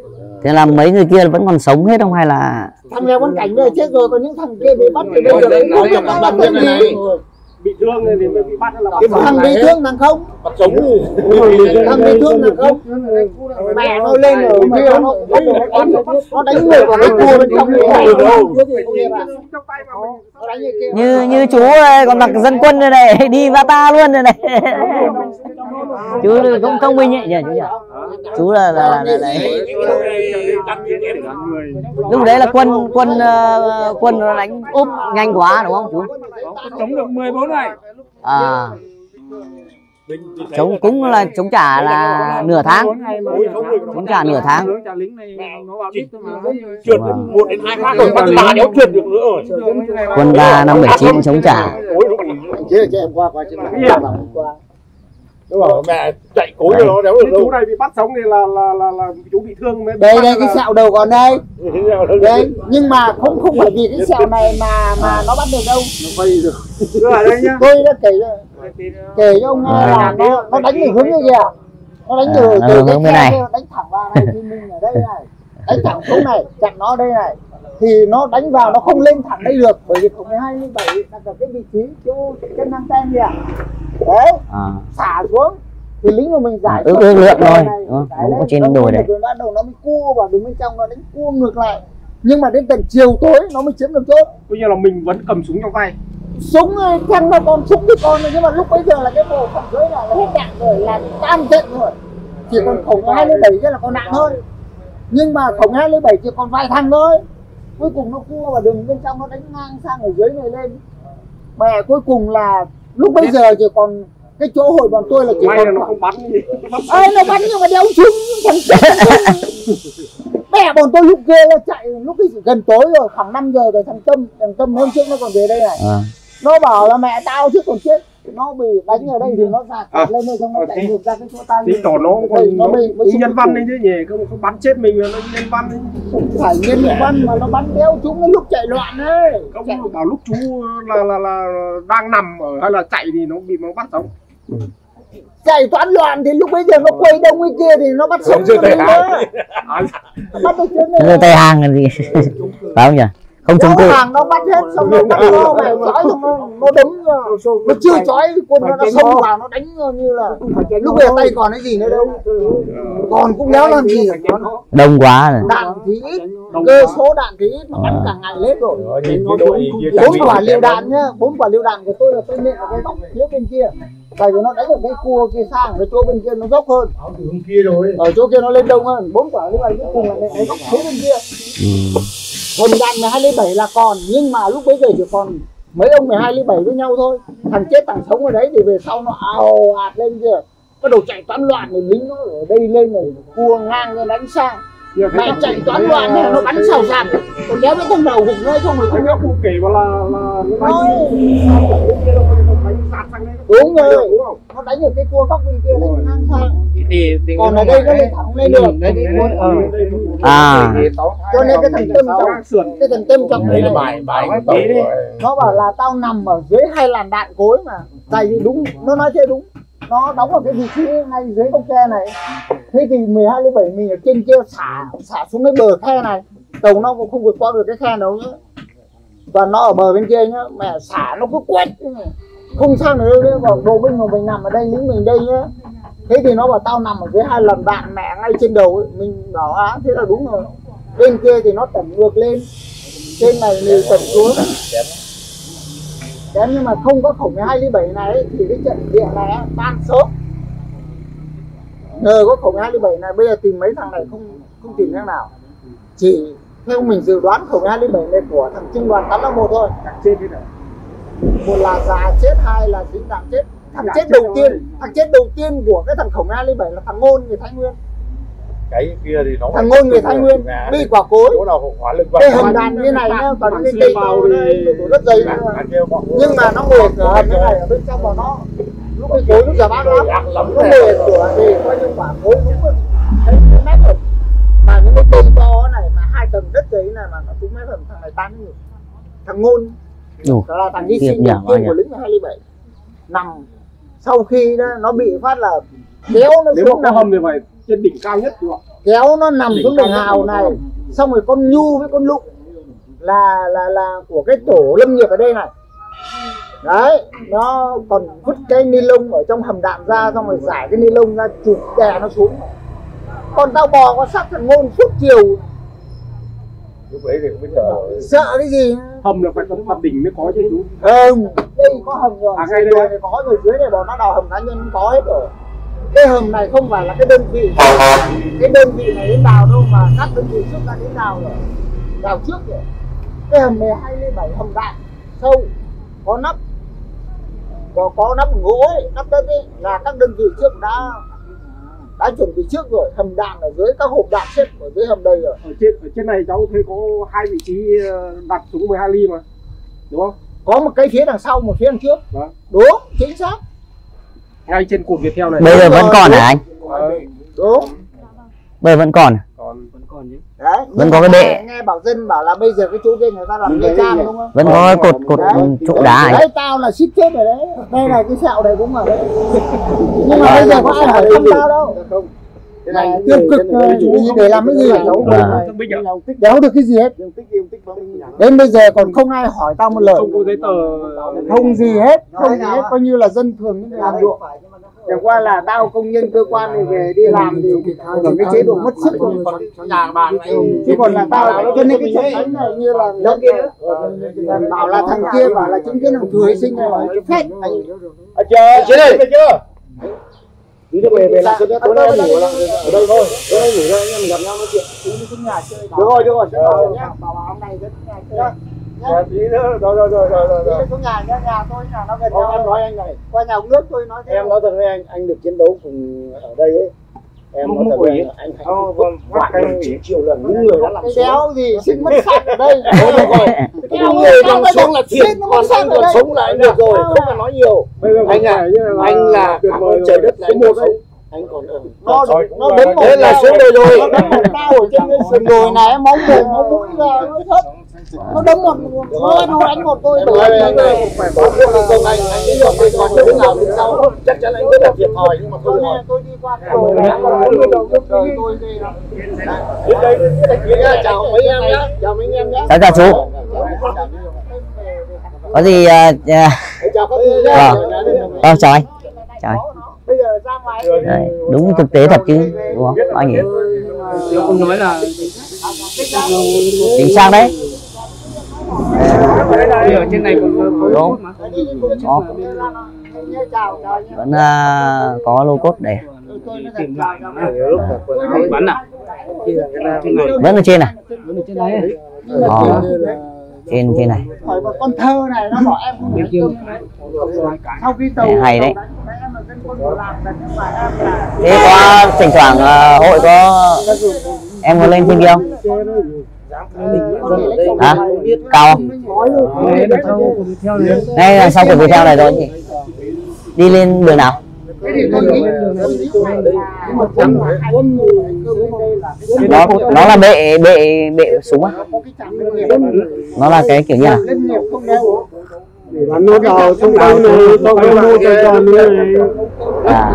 S1: Thế là mấy người kia vẫn còn sống hết không hay là
S8: Thằng Lèo Văn Cảnh này chết rồi, còn những thằng kia bị bắt thì bây giờ
S10: đây
S8: nó
S10: là
S8: bắt
S10: bạn
S8: bắt
S10: này này bị thương thì mới bị bắt là
S8: cái thằng bị thương thằng không,
S10: bắt sống
S8: thằng bị thương thằng không, mẹ nó lên ở kia nó nó đánh người vào cái cua bên trong này
S1: như như chú ơi, còn mặc dân quân rồi này đi Vata luôn rồi này. Chú cũng thông minh nhỉ nhỉ chú nhỉ? Chú là là, là, là lúc đấy là quân quân uh, quân nó đánh úp nhanh quá đúng không chú?
S3: Chống được mười bốn ngày.
S1: À, chống cũng là chống trả là nửa tháng, chống trả nửa tháng.
S10: Trượt một đến hai phát rồi, bắt bà đéo trượt được nữa rồi.
S1: Quân ba năm bảy chín chống trả.
S8: chứ chứ em qua qua chứ qua.
S10: Đúng rồi, mẹ chạy cối cho nó đéo được đâu.
S3: Chú này bị bắt sống thì là là là, là chú bị thương mới.
S8: Đây đây cái sẹo đầu còn đây. Đấy, nhưng mà không không phải vì cái sẹo này mà mà nó bắt được đâu.
S3: Nó vây được. Cứ ở đây nhá.
S8: Tôi đã kể kể cho ông nghe là nó nó đánh từ hướng như kìa. Nó đánh từ từ cái khe này, đánh thẳng vào này thì mình ở đây này. Đánh thẳng xuống này, chặn nó ở đây này. Thì nó đánh vào nó không lên thẳng đây được, bởi vì không hai mươi bảy là ở cái vị trí chỗ chân năng ten kìa. Đấy, à. Xả xuống thì lính của mình giải
S1: ước ước lượng thôi, đúng có trên đồi đấy.
S8: Nó đầu nó mới cua vào đứng bên trong, nó đánh cua ngược lại. Nhưng mà đến tận chiều tối nó mới chiếm được chốt.
S3: Coi như là mình vẫn cầm súng trong tay.
S8: Súng thằng nó còn súng thì còn, nhưng mà lúc bây giờ là cái bộ phận dưới là hết đạn rồi, là tan trận rồi. Chỉ còn khổng hai mươi bảy chứ là còn nặng hơn. Nhưng mà khổng hai mươi bảy chỉ còn vài thằng thôi. Cuối cùng nó cua vào đường bên trong, nó đánh ngang sang ở dưới này lên. Mẹ cuối cùng là lúc bây giờ chỉ còn cái chỗ hội bọn tôi là chỉ
S3: may
S8: còn
S3: là nó không bắn gì.
S8: Ê, nó bắn nhưng mà đeo súng thằng mẹ bọn tôi lúc kia nó chạy lúc cái gần tối rồi, khoảng năm giờ rồi. Thằng Tâm thằng Tâm hôm trước nó còn về đây này à. Nó bảo là mẹ tao chứ còn chết, nó bị đánh ở đây thì nó giạt à. Lên đây xong nó chạy ngược ra cái chỗ tay
S3: thì tỏ nó còn nó, nó, nó nhân văn đấy chứ nhỉ, không không bắn chết mình là nó nhân văn đấy.
S8: Không phải nhân văn mà nó bắn đeo chúng cái lúc chạy loạn đấy.
S3: Không chạy. Bảo lúc chú là là là đang nằm ở hay là chạy thì nó bị nó bắt sống.
S8: Chạy toán loạn thì lúc bây giờ nó quay đông cái kia thì nó bắt sống cho mình nữa. Bắt được trên
S1: này. Tay hàng là gì? Phải không nhỉ? Không chống cự.
S8: Hàng nó bắt hết xong nó bắt nó mày chói xong nó nó đấm nó chưa chói quân nó nó xông vào nó đánh như là lúc bây giờ tay còn cái gì nữa đâu. Còn cũng đéo làm gì
S1: đông quá rồi.
S8: Đạn thì ít, cơ số đạn thì ít mà bắn cả ngày hết rồi. Bốn quả liều đạn nhá, bốn quả liều đạn của tôi là tôi nhận ở cái góc phía bên kia. Tại vì nó đánh ở cái cua kia sang, cái chỗ bên kia nó dốc hơn. Ở chỗ kia nó lên đông hơn, bốn quả như vậy cuối cùng là cái góc phía bên kia. Còn đạn mười hai lít bảy là còn, nhưng mà lúc bấy giờ chỉ còn mấy ông mười hai lít bảy với nhau thôi. Thằng chết thằng sống ở đấy thì về sau nó ào ạt lên kia. Bắt đầu chạy toán loạn thì lính nó ở đây lên rồi cua ngang lên đánh sang. Mày chạy toán loạn này nó bắn xào xạc. Còn đéo với thằng đầu hụt nơi không rồi.
S3: Anh không kể mà là là
S8: đúng rồi, nó đánh ở cái cua góc bên kia đánh ngang sang. Còn ở đây nó lên thẳng lên được.
S1: À.
S8: Cho nên cái thằng Tâm trong cái thằng Tâm trong này bài bài nó bảo là tao nằm ở dưới hai làn đạn cối mà. Tại vì đúng, nó nói thế đúng. Nó đóng ở cái vị trí ngay dưới gốc tre này. Thế thì mười hai lít bảy mình ở trên kia xả xả xuống cái bờ khe này. Tàu nó cũng không vượt qua được cái khe đâu nữa. Toàn nó ở bờ bên kia nhá, mẹ xả nó cứ quét không sang được đâu nữa. Còn bộ binh mà mình nằm ở đây, lính mình đây nhá. Thế thì nó bảo tao nằm ở dưới hai lần đạn mẹ ngay trên đầu ấy. Mình bảo á, thế là đúng rồi. Bên kia thì nó tẩm ngược lên, trên này thì tẩm xuống. Thế nhưng mà không có khổng mười hai lít bảy này ấy, thì cái trận địa này tan sớm. Nhờ có khổng mười hai lít bảy này bây giờ tìm mấy thằng này không không tìm thằng nào. Chỉ theo mình dự đoán khổng mười hai lít bảy này của thằng Trinh Đoàn tám năm một thôi.
S3: Chết thế nào?
S8: Một là già chết, hai là dính đạn chết. Thằng chết đầu tiên, thằng chết đầu tiên của cái thằng khổng mười hai lít bảy là thằng Ngôn người Thái Nguyên.
S10: Cái kia thì nó
S8: thằng Ngôn người Thái Nguyên bị quả cối.
S10: Chỗ nào hỏa lực
S8: cái hầm đạn như này nhá, toàn cái cây vào đây rất dày. Nhưng mà nó ngồi ở hầm cái này ở bên trong mà nó lúc cái cối lúc giờ bác lắm, nó ngồi ở cửa thì coi như quả cối đúng rồi. Đấy, mét rồi. Mà những cái cây to này mà hai tầng đất giấy này mà nó cũng mét rồi, thằng này tan như thằng Ngôn. Đó là thằng hy sinh đầu tiên của lính hai lít bảy. Nằm sau khi đó, nó bị phát là kéo nó
S3: nếu
S8: xuống
S3: mà hầm như vậy
S11: trên đỉnh cao nhất đúng không?
S8: Kéo nó nằm xuống đường hào này, xong rồi con nhu với con lụng là là là của cái tổ lâm nghiệp ở đây này. Đấy, nó còn vứt cái ni lông ở trong hầm đạn ra, xong rồi giải cái ni lông ra chụp đè nó xuống. Còn tao bò có sắc thằng ngôn suốt chiều.
S9: Lúc ấy thì không biết sợ.
S8: Sợ cái gì?
S11: Hầm là phải có mặt đỉnh mới có chứ chú.
S8: Không, đây có hầm rồi.
S11: À, ngay
S8: đây này có rồi, dưới này bọn nó đào hầm cá nhân có hết rồi. Cái hầm này không phải là cái đơn vị, cái đơn vị này đến đào đâu, mà các đơn vị trước đã đến đào rồi, đào trước rồi. Cái hầm này hai mươi bảy hầm đạn sâu, có nắp, có có nắp gỗ ấy, nắp đất ấy, là các đơn vị trước đã đã chuẩn bị trước rồi. Hầm đạn ở dưới, các hộp đạn xếp ở dưới hầm đây rồi.
S11: Ở trên ở trên này cháu thấy có hai vị trí đặt súng mười hai ly mà, đúng không?
S8: Có một cái phía đằng sau, một phía đằng trước.
S11: Vâng.
S8: Đúng, chính xác.
S11: Ngay trên cột Viettel này.
S1: Bây giờ vẫn còn hả anh?
S8: Đúng.
S1: Bây giờ vẫn còn.
S11: Còn vẫn còn chứ.
S8: Đấy,
S1: vẫn có cái bệ.
S8: Nghe bảo dân bảo là bây giờ cái chỗ kia người ta làm nghĩa trang đúng không?
S1: Vẫn có cột cột trụ đá ấy.
S8: Đấy, tao là ship chết rồi đấy. Đây là cái sẹo này cũng ở đấy. Nhưng mà bây giờ có ai hỏi thăm tao đâu.
S10: Không.
S8: Cái này tiêu cực để làm cái gì hả cháu? Đéo được cái gì hết. Đến bây giờ còn không ai hỏi tao một lời.
S11: Không có giấy tờ.
S8: Không gì hết, không gì hết, coi như là dân thường những người làm ruộng. Chẳng qua là tao công nhân cơ quan này về đi làm thì hưởng cái chế độ mất sức rồi. Chứ còn là tao cho nên cái trận đánh này như là nó kia bảo là thằng kia bảo là chứng kiến thằng thừa hy sinh này là cái phép anh
S10: chờ chưa đây chưa đi nó về về là tôi tối nay ngủ là ở đây thôi, tối nay ngủ đây anh em gặp nhau nói chuyện. Được rồi, được rồi,
S8: bảo ông này rất nhà chơi.
S10: Tí nữa, rồi rồi rồi rồi rồi.
S8: Đi xuống nhà nhá, nhà tôi nhà nó gần
S10: nhau.
S8: nhau.
S10: Em nói anh này,
S8: qua nhà ông nước tôi nói thế.
S10: Em nói thật với anh, anh được chiến đấu cùng ở đây ấy. Em nói thật với anh, anh hãy vất vả chín triệu lần những người đã làm
S8: cái đéo gì xin mất xác ở đây.
S10: Cái người nằm xuống là thiệt, còn anh còn sống là anh được rồi, không phải nói nhiều. Anh à, anh là trời đất là anh còn sống. Anh còn ở
S8: nó nó đấm một
S10: thế là xuống đây rồi.
S8: Nó đấm một tao ở trên cái sườn đồi này, móng mồm nó mũi ra nó thất. Nó đấm một nó nó đánh một tôi
S10: rồi. Anh này phải bảo vệ công anh, anh đến rồi bây giờ thế nào thì sau chắc chắn anh rất là thiệt thòi, nhưng mà thôi rồi.
S8: Tôi đi qua cái đồi này rồi tôi đi đó.
S10: Đến đây. Chào mấy em nhá. Chào mấy em nhá.
S1: Chào chào chú. Có gì uh,
S10: chào các
S1: vâng, chào anh. Chào anh.
S8: Bây giờ ra ngoài
S1: Đấy, đúng thực tế thật chứ đúng không anh nhỉ?
S11: Ông nói là
S1: chính xác đấy.
S11: Ở trên này còn có
S1: đúng có vẫn uh, có lô cốt để
S11: bắn à?
S1: vẫn ở trên này.
S11: Vẫn ở trên này.
S1: Ờ, trên trên này.
S8: Hỏi một con thơ này nó bảo em không biết sau khi tàu
S1: hay đấy. Thế có thỉnh thoảng uh, hội có em có lên trên kia không? Hả? Cao không? Ngay là sau của Viettel này rồi chị. Đi lên đường nào? Nó nó là bệ bệ bệ súng á. Nó là cái kiểu như là
S6: bắn nó vào trong tay này, tao có mua cho tròn như này.
S1: À.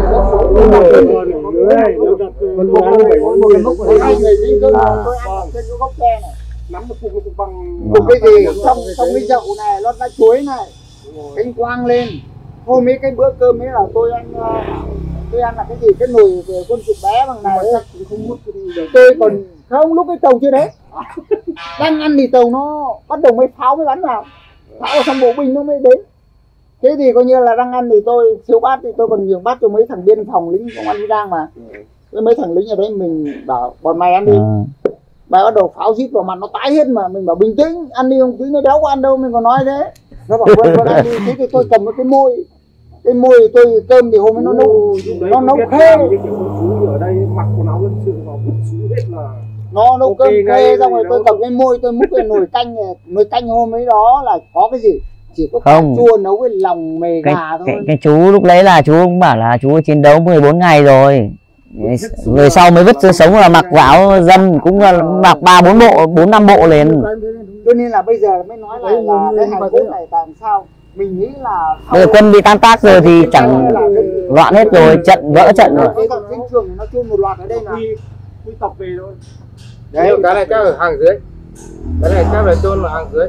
S8: Nắm một cục cục bằng một cái gì trong trong cái chậu này, nó đã chuối này, cánh quang lên. Hôm mấy cái bữa cơm ấy là tôi ăn tôi ăn là cái gì, cái nồi về con chuột bé bằng này ấy. Không hút cái gì. Tôi còn không, lúc cái tàu chưa đấy đang ăn thì tàu nó bắt đầu mới pháo mới bắn vào, pháo xong bộ binh nó mới đến. Thế thì coi như là đang ăn thì tôi siêu bát thì tôi còn nhường bát cho mấy thằng biên phòng lính công an Giang mà. Với mấy thằng lính ở đấy mình bảo bọn mày ăn đi. Mày bắt đầu pháo rít vào mặt nó tái hết mà mình bảo bình tĩnh, ăn đi không tí nó đéo có ăn đâu, mình còn nói thế. Nó bảo quên con ăn đi, thế thì tôi cầm cái môi cái môi tôi cơm thì hôm ấy nó nấu nó nấu khê.
S11: Ở đây mặc quần áo dân sự vào vứt xuống hết là
S8: nó nấu cơm khê, xong rồi tôi cầm cái môi tôi múc cái nồi canh này, nồi canh hôm ấy đó là có cái gì chỉ có cà chua nấu với lòng mề
S1: cái,
S8: gà thôi.
S1: Cái, cái chú lúc đấy là chú cũng bảo là chú chiến đấu mười bốn ngày rồi. Người sau mới vứt sống là mặc áo dân cũng là mặc ba bốn bộ bốn năm bộ lên.
S8: Cho nên là bây giờ mới nói là, là cái hài cốt này tại sao mình nghĩ là
S1: bây giờ quân bị tan tác rồi thì chẳng loạn hết rồi, trận vỡ trận rồi.
S8: Chính thường nó chôn một loạt ở đây là
S11: quy quy tập về thôi.
S3: Đấy, cái này chắc ở hàng dưới. Cái này chắc là chôn ở hàng dưới.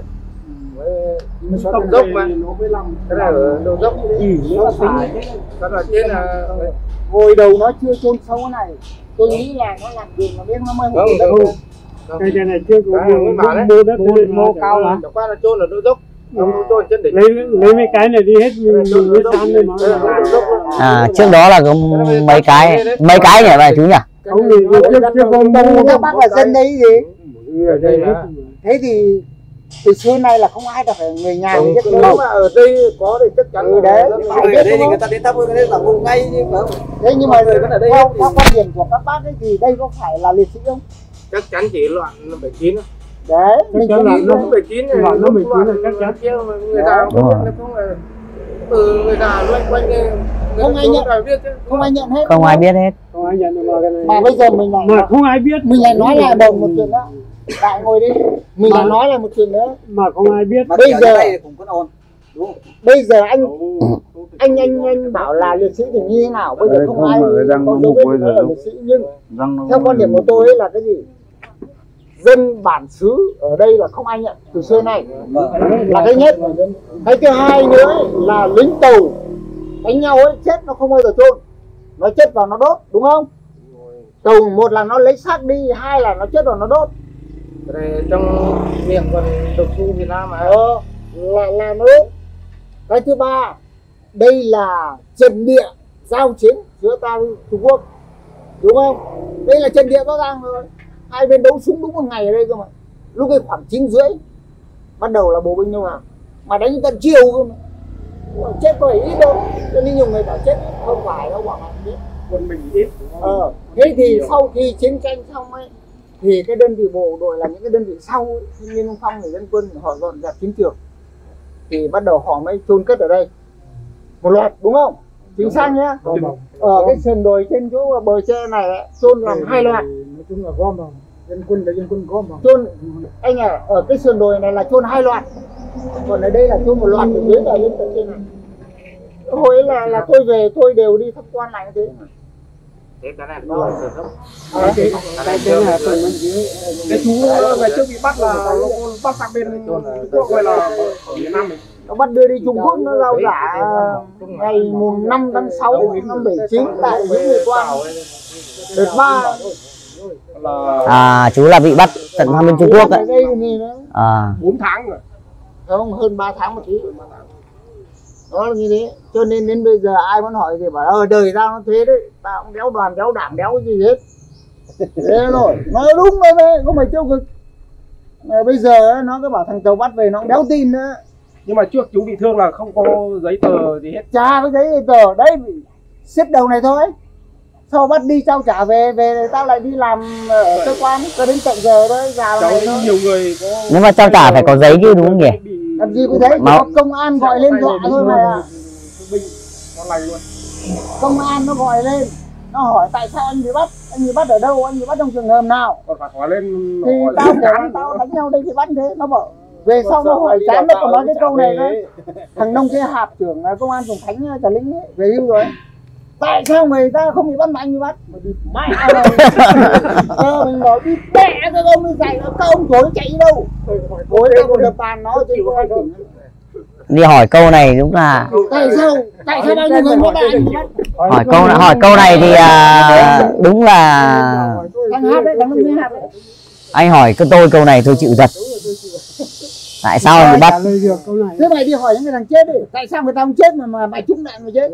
S11: Tập
S3: dốc mà.
S11: nó mới làm.
S3: Cái này ở đầu dốc.
S11: Ừ, nó là tính.
S3: Cái là trên là
S8: hồi đầu nó chưa chôn sâu cái này. Tôi nghĩ là nó làm đường nó biết nó mới
S3: không,
S8: được.
S3: không.
S6: Cái này chưa có
S11: Mô đất mô cao mà.
S3: Chẳng qua là chôn ở đầu dốc. Không chôn trên đỉnh.
S6: lấy lấy mấy cái này đi hết mình mới san lên nó.
S1: À, trước đó là có mấy cái mấy cái nhỉ bà chú nhỉ?
S6: Không thì chưa chưa có mô.
S8: Các bác là dân đấy gì?
S3: Ở đây là
S8: Thế thì từ xưa nay là không ai là phải người nhà người nhất
S3: nếu mà ở đây có thì chắc chắn
S8: ừ, đấy.
S3: ở đây thì người ta đến thắp hương cái là vùng ngay như phải không?
S8: Thế nhưng mà
S3: Mọi người vẫn ở đây
S8: theo,
S3: hết
S8: theo quan điểm của các bác ấy thì đây có phải là liệt sĩ không?
S3: Chắc chắn chỉ loạn năm bảy chín thôi.
S8: Đấy, mình
S6: chắn
S8: cũng
S6: là
S8: nghĩ
S6: nó-
S8: đúng.
S3: bảy chín này
S6: Loạn năm bảy chín là chắc chắn.
S3: kia mà người ta không biết nó không là từ người ta loanh quanh người
S8: Không ai nhận.
S3: ta biết chứ.
S8: Không ai nhận hết.
S1: Không ai biết hết.
S6: Không ai nhận được mà cái này.
S8: Mà bây giờ mình lại
S6: Mà không ai biết.
S8: mình lại nói lại đồng một chuyện đó. Đại ngồi đi. Mình lại nói lại một chuyện nữa.
S6: Mà không ai biết.
S8: Bây giờ
S10: cũng có ổn. Đúng.
S8: bây giờ anh anh anh anh bảo là liệt sĩ thì như thế nào? Bây giờ
S2: Đây
S8: không
S2: không
S8: ai
S2: mà cái răng
S8: có
S2: nó
S8: dấu
S2: mục
S8: vết
S2: bây
S8: nó
S2: giờ
S8: là
S2: nó-
S8: liệt sĩ, nhưng
S2: Răng nó
S8: theo quan điểm của tôi ấy là cái gì? Dân bản xứ ở đây là không ai nhận từ xưa nay là cái nhất. Cái thứ hai nữa ấy, là lính tàu đánh nhau ấy chết nó không bao giờ chôn, nó chết vào nó đốt, đúng không? Tàu một là nó lấy xác đi, hai là nó chết vào nó đốt.
S3: Cái này trong miệng còn độc su Việt Nam mà.
S8: Ờ, là là nó đốt. Cái thứ ba, đây là trận địa giao chiến giữa ta với Trung Quốc, đúng không? Đây là trận địa rõ ràng rồi, hai bên đấu súng đúng một ngày ở đây cơ mà. Lúc ấy khoảng chín rưỡi bắt đầu là bộ binh đâu nào mà đánh tận chiều cơ mà. Chết có ít đâu, cho nên nhiều người bảo chết không phải đâu, bọn họ biết
S11: Quân mình ít.
S8: ờ thế thì sau khi chiến tranh xong ấy thì cái đơn vị bộ đội là những cái đơn vị sau ấy, thanh niên xung phong người dân quân họ dọn dẹp chiến trường thì bắt đầu họ mới chôn cất ở đây một loạt, đúng không? Chính xác nhá. Ở cái sườn đồi trên chỗ bờ tre này ấy, chôn làm hai loạt.
S6: Nói chung là gom vào. Dân quân là dân quân gom vào.
S8: Chôn anh à, ở cái sườn đồi này là chôn hai loạt, còn ở đây là chôn một loạt từ dưới vào lên tận trên này. Hồi ấy là là tôi về tôi đều đi tham quan lại như thế.
S3: Thế cái này nó là sườn dốc.
S8: À, thế,
S11: Cái cái là phần cái chú ngày trước bị bắt là nó bắt sang bên Trung Quốc hay là ở Việt Nam mình.
S8: nó bắt đưa đi Trung Quốc, nó giao giả ngày mùng năm tháng sáu năm bảy chín tại những người quan đợt ba
S11: Là
S1: À, chú là bị bắt tận sang bên Trung Quốc
S8: ở
S1: đấy.
S8: đây còn gì nữa
S1: À,
S11: bốn tháng rồi.
S8: không, hơn ba tháng một tí. Đó là như thế, cho nên đến bây giờ ai muốn hỏi thì bảo ờ đời tao nó thế đấy, tao cũng đéo đoàn đéo đảng đéo cái gì hết. Thế rồi nói đúng rồi đấy, không phải tiêu cực. Mà bây giờ ấy, nó cứ bảo thằng tàu bắt về nó cũng đéo tin nữa.
S11: Nhưng mà trước chú bị thương là không có giấy tờ gì hết.
S8: Chả có giấy tờ đấy, xếp đầu này thôi. Sau bắt đi trao trả về, về thì tao lại đi làm ở cơ quan cho đến tận giờ đấy, già
S11: Cháu
S8: này thôi.
S11: nhiều người có
S1: nếu mà trao trả phải có giấy chứ đúng không nhỉ?
S8: Làm gì có thấy, chỉ có công an gọi lên dọa thôi mà.
S11: thương binh con này luôn.
S8: Công an nó gọi lên, nó hỏi tại sao anh bị bắt, anh bị bắt ở đâu, anh bị bắt trong trường hợp nào.
S11: Còn phải hỏi lên
S8: Thì
S11: hỏi
S8: tao
S11: lên
S8: kể
S11: cán.
S8: tao đánh nhau đây thì bắt thế, nó bảo về sau nó hỏi chán nó còn nói cái câu này đấy. Thằng Nông Thế Hạp trưởng công an phường Khánh Trà Lĩnh ấy, về hưu rồi. Tại sao người ta không bị bắt mà anh bị bắt? Mà đi mẹ rồi. Ờ, mình nói đi mẹ các ông đi dạy nó, các ông chối chạy đi đâu. Bối tao còn đập bàn nó trên công an tỉnh.
S1: Đi hỏi câu này đúng là
S8: Tại sao? Tại sao bao nhiêu người bắt anh bị bắt?
S1: hỏi câu hỏi câu này thì à, đúng là
S8: Thằng Hát đấy, thằng Nông Thế Hạp đấy.
S1: anh hỏi cái tôi câu này tôi chịu giật. Tại sao anh bị bắt?
S8: Thế mày đi hỏi những cái thằng chết đi, tại sao người ta không chết mà mà mày trúng đạn mà chết?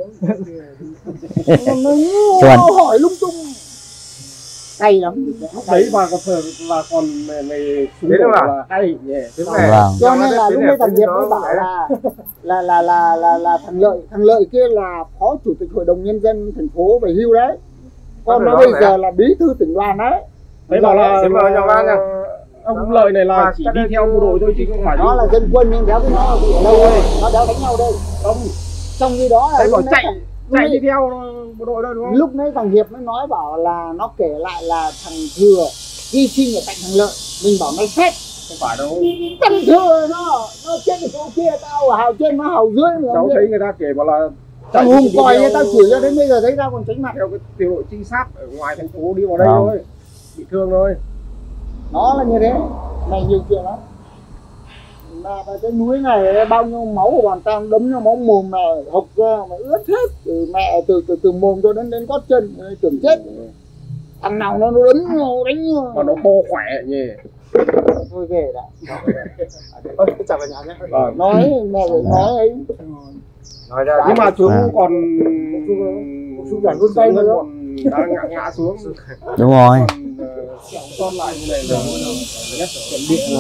S1: Chuẩn.
S8: Nó hỏi lung tung. Hay lắm.
S11: Lúc đấy và còn thời là còn mày mày
S3: Thế đâu mà
S11: là hay nhỉ.
S3: Thế này.
S1: Vâng.
S8: Cho nên là lúc đấy thằng Diệp mới bảo là là là là là là thằng Lợi, thằng Lợi kia là phó chủ tịch hội đồng nhân dân thành phố về hưu đấy. Còn nó bây giờ là bí thư tỉnh đoàn đấy.
S11: Thế bảo là
S3: Thế bảo nhau ra nha.
S11: ông Lợi này là chỉ đi theo bộ đội thôi chứ không phải
S8: Nó là dân quân nhưng đéo cái nó bị ở đâu đây, nó đéo đánh nhau đây.
S11: không.
S8: Trong khi đó là
S11: Đấy bảo
S8: lúc
S11: chạy
S8: nãy
S11: chạy
S8: thằng-
S11: đi theo bộ đội thôi đúng không?
S8: lúc nãy thằng Hiệp mới nói bảo là nó kể lại là thằng Thừa hy sinh ở cạnh thằng Lợi, mình bảo mày xét
S11: Không phải đâu.
S8: thằng Thừa nó nó chết ở chỗ kia, tao ở hào trên nó hào dưới mà
S11: Cháu
S8: không biết.
S11: thấy người ta kể bảo là
S8: Tao hùng còi tao chửi cho đến bây giờ thấy tao còn tránh mặt.
S11: Theo cái tiểu đội trinh sát ở ngoài thành phố đi vào đây
S1: Vâng.
S11: thôi, bị thương thôi.
S8: Nó là như thế, này nhiều chuyện lắm. Mà cái núi này bao nhiêu máu của bọn tao đấm cho máu mồm mẹ hộc ra mà ướt hết từ mẹ từ từ từ mồm cho đến đến gót chân tưởng chết. Thằng nào nó đấm nó đánh
S11: Mà nó to khỏe nhỉ.
S8: thôi về đã. Ôi, chào cả nhà nhé. Nói mẹ phải nói ấy.
S11: Nói ra nhưng mà chúng
S1: À.
S11: còn
S8: Chú giản luôn tay nữa.
S11: còn đã ngã ngã xuống.
S1: Đúng rồi.
S11: Còn lại như này là nhất chuẩn bị là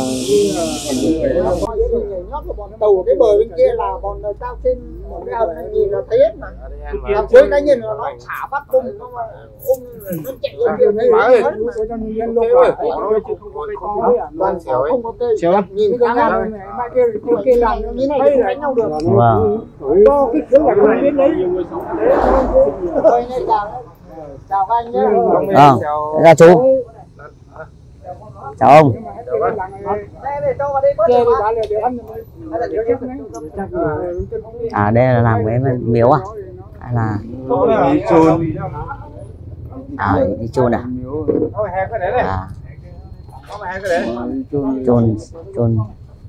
S8: nhót của bọn đầu cái bờ bên kia là bọn tao trên một cái hầm này nhìn là thấy hết mà. Làm cuối cái nhìn là nó thả phát cung nó mà ôm nó chạy lên kia đấy hết mà. Cho nên nhân lô quả toàn xéo không có cây. Nhìn cái này mai kia cái kia làm như này không đánh nhau được.
S1: Vâng.
S8: Có cái thứ là không biết đấy. Thôi nhé, chào chào các anh nhé.
S1: Vâng. Ra chú. Chào ông. À đây là làm cái miếu à? Hay là à đi chôn à? À. Chôn chôn.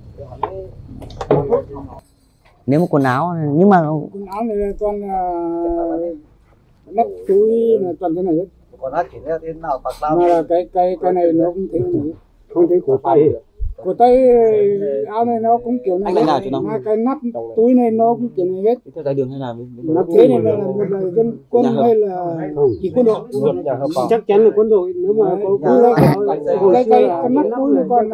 S1: Nếu mà quần áo nhưng mà
S3: quần áo này là toàn nắp túi là toàn thế này hết.
S10: Còn nó chỉ theo thế nào Phật
S3: Mà là cái cái cái này nó cũng thế này,
S6: không thấy cổ tay.
S3: Cổ tay áo này nó cũng kiểu này. Mà cái nắp túi này nó cũng kiểu này hết.
S1: theo ra đường hay là
S3: Nắp thế này là một là dân quân hay là chỉ quân đội?
S6: Chắc chắn là quân đội, nếu mà có
S3: cái cái cái nắp túi này còn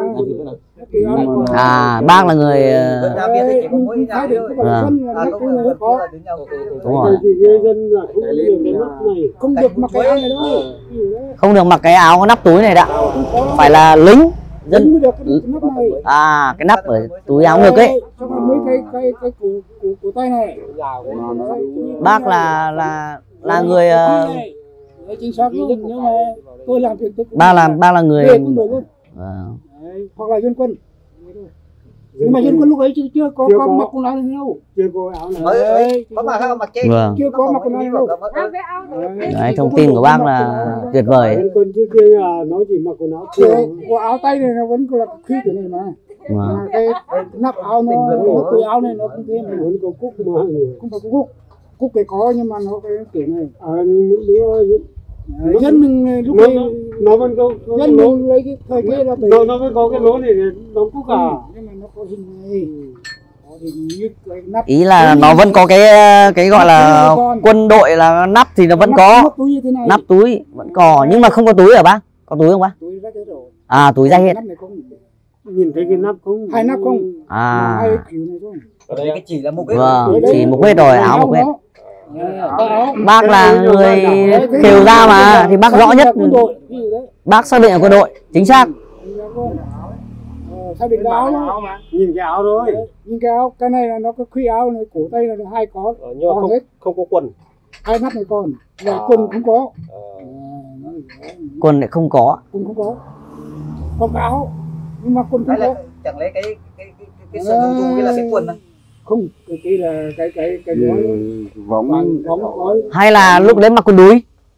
S1: à bác là người
S3: mình thấy được cái bản thân là nắp túi này rất khó.
S1: đúng rồi.
S6: dân là không được cái nắp này.
S3: Không được mặc cái áo này đâu.
S1: Không được mặc cái áo có nắp túi này đã. Phải là lính dân
S3: Mới được cái nắp này.
S1: à cái nắp ở túi áo ngực ấy.
S3: Xong rồi mấy cái cái cái cổ cổ cổ tay này.
S1: Bác là là là người uh,
S3: chính xác luôn, nhưng mà tôi làm việc tôi cũng
S1: ba là ba là người
S3: về quân đội luôn.
S1: Vâng.
S3: Đấy, hoặc là dân quân. Nhưng mà dân quân lúc ấy chưa chưa có,
S6: Chưa
S3: có
S6: có.
S3: mặc quần áo này đâu.
S6: Chưa có áo này.
S3: Đấy,
S10: có mà không mặc trên
S1: Vâng.
S3: chưa có mặc quần áo này đâu.
S1: Đấy, thông tin của bác là tuyệt vời.
S6: Dân quân trước kia là nó chỉ mặc quần áo
S3: Cái,
S6: thường.
S3: cái áo tay này nó vẫn là khí kiểu này mà.
S1: Vâng.
S3: Mà cái nắp áo nó nó túi áo này nó cũng thế mà.
S6: Vẫn có cúc mà.
S3: Không phải cúc. Cúc cái có nhưng mà nó cái kiểu này.
S6: À, nữa
S3: Đấy, dân mình lúc
S6: nó,
S3: ấy
S6: nó vẫn có, có cái
S3: dân
S6: lỗ,
S3: mình lấy cái thời kia là phải
S6: nó, nó vẫn có cái lỗ này để đóng cúc à.
S3: nhưng mà nó có hình này. Có hình như cái nắp.
S1: Ý là nó vẫn có cái cái gọi là quân đội là nắp thì nó vẫn có
S3: Nắp túi như thế này.
S1: nắp túi vẫn có nhưng mà không có túi hả bác? Có túi không bác?
S3: Túi rách hết rồi.
S1: À túi ra hết.
S3: Nắp này không.
S6: Nhìn thấy cái nắp không?
S3: Hai nắp không?
S1: À
S3: Hai cái kiểu này thôi.
S10: ở đây cái chỉ là một cái
S1: vâng chỉ một hết rồi áo một hết.
S3: Áo.
S1: Bác là người khều ra mà thì bác rõ nhất.
S3: Quân đội, ví dụ đấy.
S1: Bác xác định là quân đội chính xác.
S3: Ờ, xác định cái áo đó.
S6: Nhìn cái áo thôi.
S3: Nhưng cái áo cái này là nó có khuy áo này, cổ tay là hai có.
S11: Ờ, nhưng mà
S3: còn
S11: không
S3: hết.
S11: không có quần.
S3: Hai nắp này còn. Và
S11: À.
S3: quần cũng có.
S11: Ờ.
S1: Quân lại không có.
S3: Quần cũng có. Còn cái áo nhưng mà quần không
S10: hay
S3: có.
S10: là chẳng lẽ cái cái cái cái, cái sợi dùng dùng cái là cái quần à?
S3: Không, cái kia là cái cái cái
S2: Ừ,
S3: nói
S2: vóng
S3: vòng vòng nói.
S1: Hay là lúc đấy mặc quần đùi?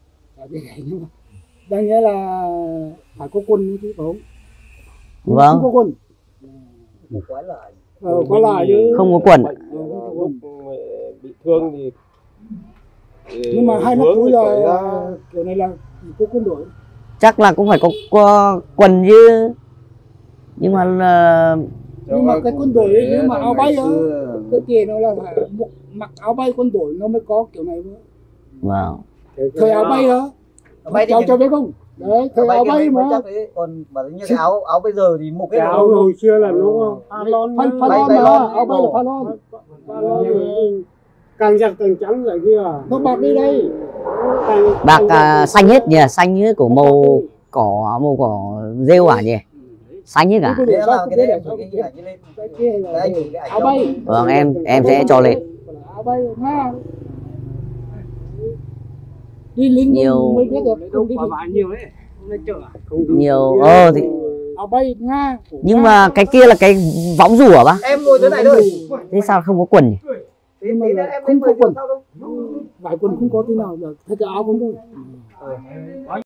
S3: Đáng nghĩa là phải có quân chứ không?
S1: Vâng.
S3: Không có quân.
S10: Quá là
S3: Ờ, có là chứ.
S1: Không có quần.
S3: Ờ, không có
S11: Lúc
S3: quân.
S11: bị thương thì
S3: Nhưng mà hai nắp
S11: vướng
S3: túi
S11: thì
S3: là
S11: cởi ra.
S3: kiểu này là có quân đội.
S1: Chắc là cũng phải có, có quần chứ. Nhưng mà là
S3: Nhưng mà cái quân đội ấy, nhưng mà áo bay á, cái kia nó là phải một- mặc áo bay quân đội nó mới có kiểu này.
S1: vâng.
S3: Thời áo bay đó.
S10: bay thì
S3: Cháu cháu biết không? Đấy, thời áo bay mà.
S10: chắc đấy, còn bảo như cái áo áo bây giờ thì một cái
S6: Cái áo hồi xưa là nó phalon.
S3: Phan phan
S10: Bay-
S3: lon
S10: bay
S3: mà,
S10: lon,
S3: áo bay là
S10: đồ.
S3: phan lon.
S6: Phalon rồi. Càng giặt càng trắng lại kia.
S3: Nó bạc đi đây.
S6: Càng,
S1: Bạc à, xanh hết nhỉ, xanh như của màu cỏ màu cỏ rêu à nhỉ? Xanh hết cả.
S3: Cái
S10: thế
S3: đội
S10: là
S3: sao
S10: cái
S3: cái
S10: đấy
S3: đấy
S10: em cái ảnh lên
S3: cái kia
S10: cái
S3: là
S10: anh gửi cái ảnh
S3: áo
S10: đâu.
S3: bay.
S1: Vâng em em sẽ cho lên.
S3: Áo bay Nga. Đi lính
S1: Nhiều-
S3: mới biết được, không đi được.
S6: nhiều đấy.
S1: Nhiều ờ thì
S3: Áo bay Nga.
S1: nhưng mà cái kia là cái võng rủ hả bác?
S10: Em ngồi dưới này thôi.
S1: Thế sao không có quần nhỉ?
S6: nhưng mà là không có quần, vải quần không có tí nào, là thay cái áo không thôi.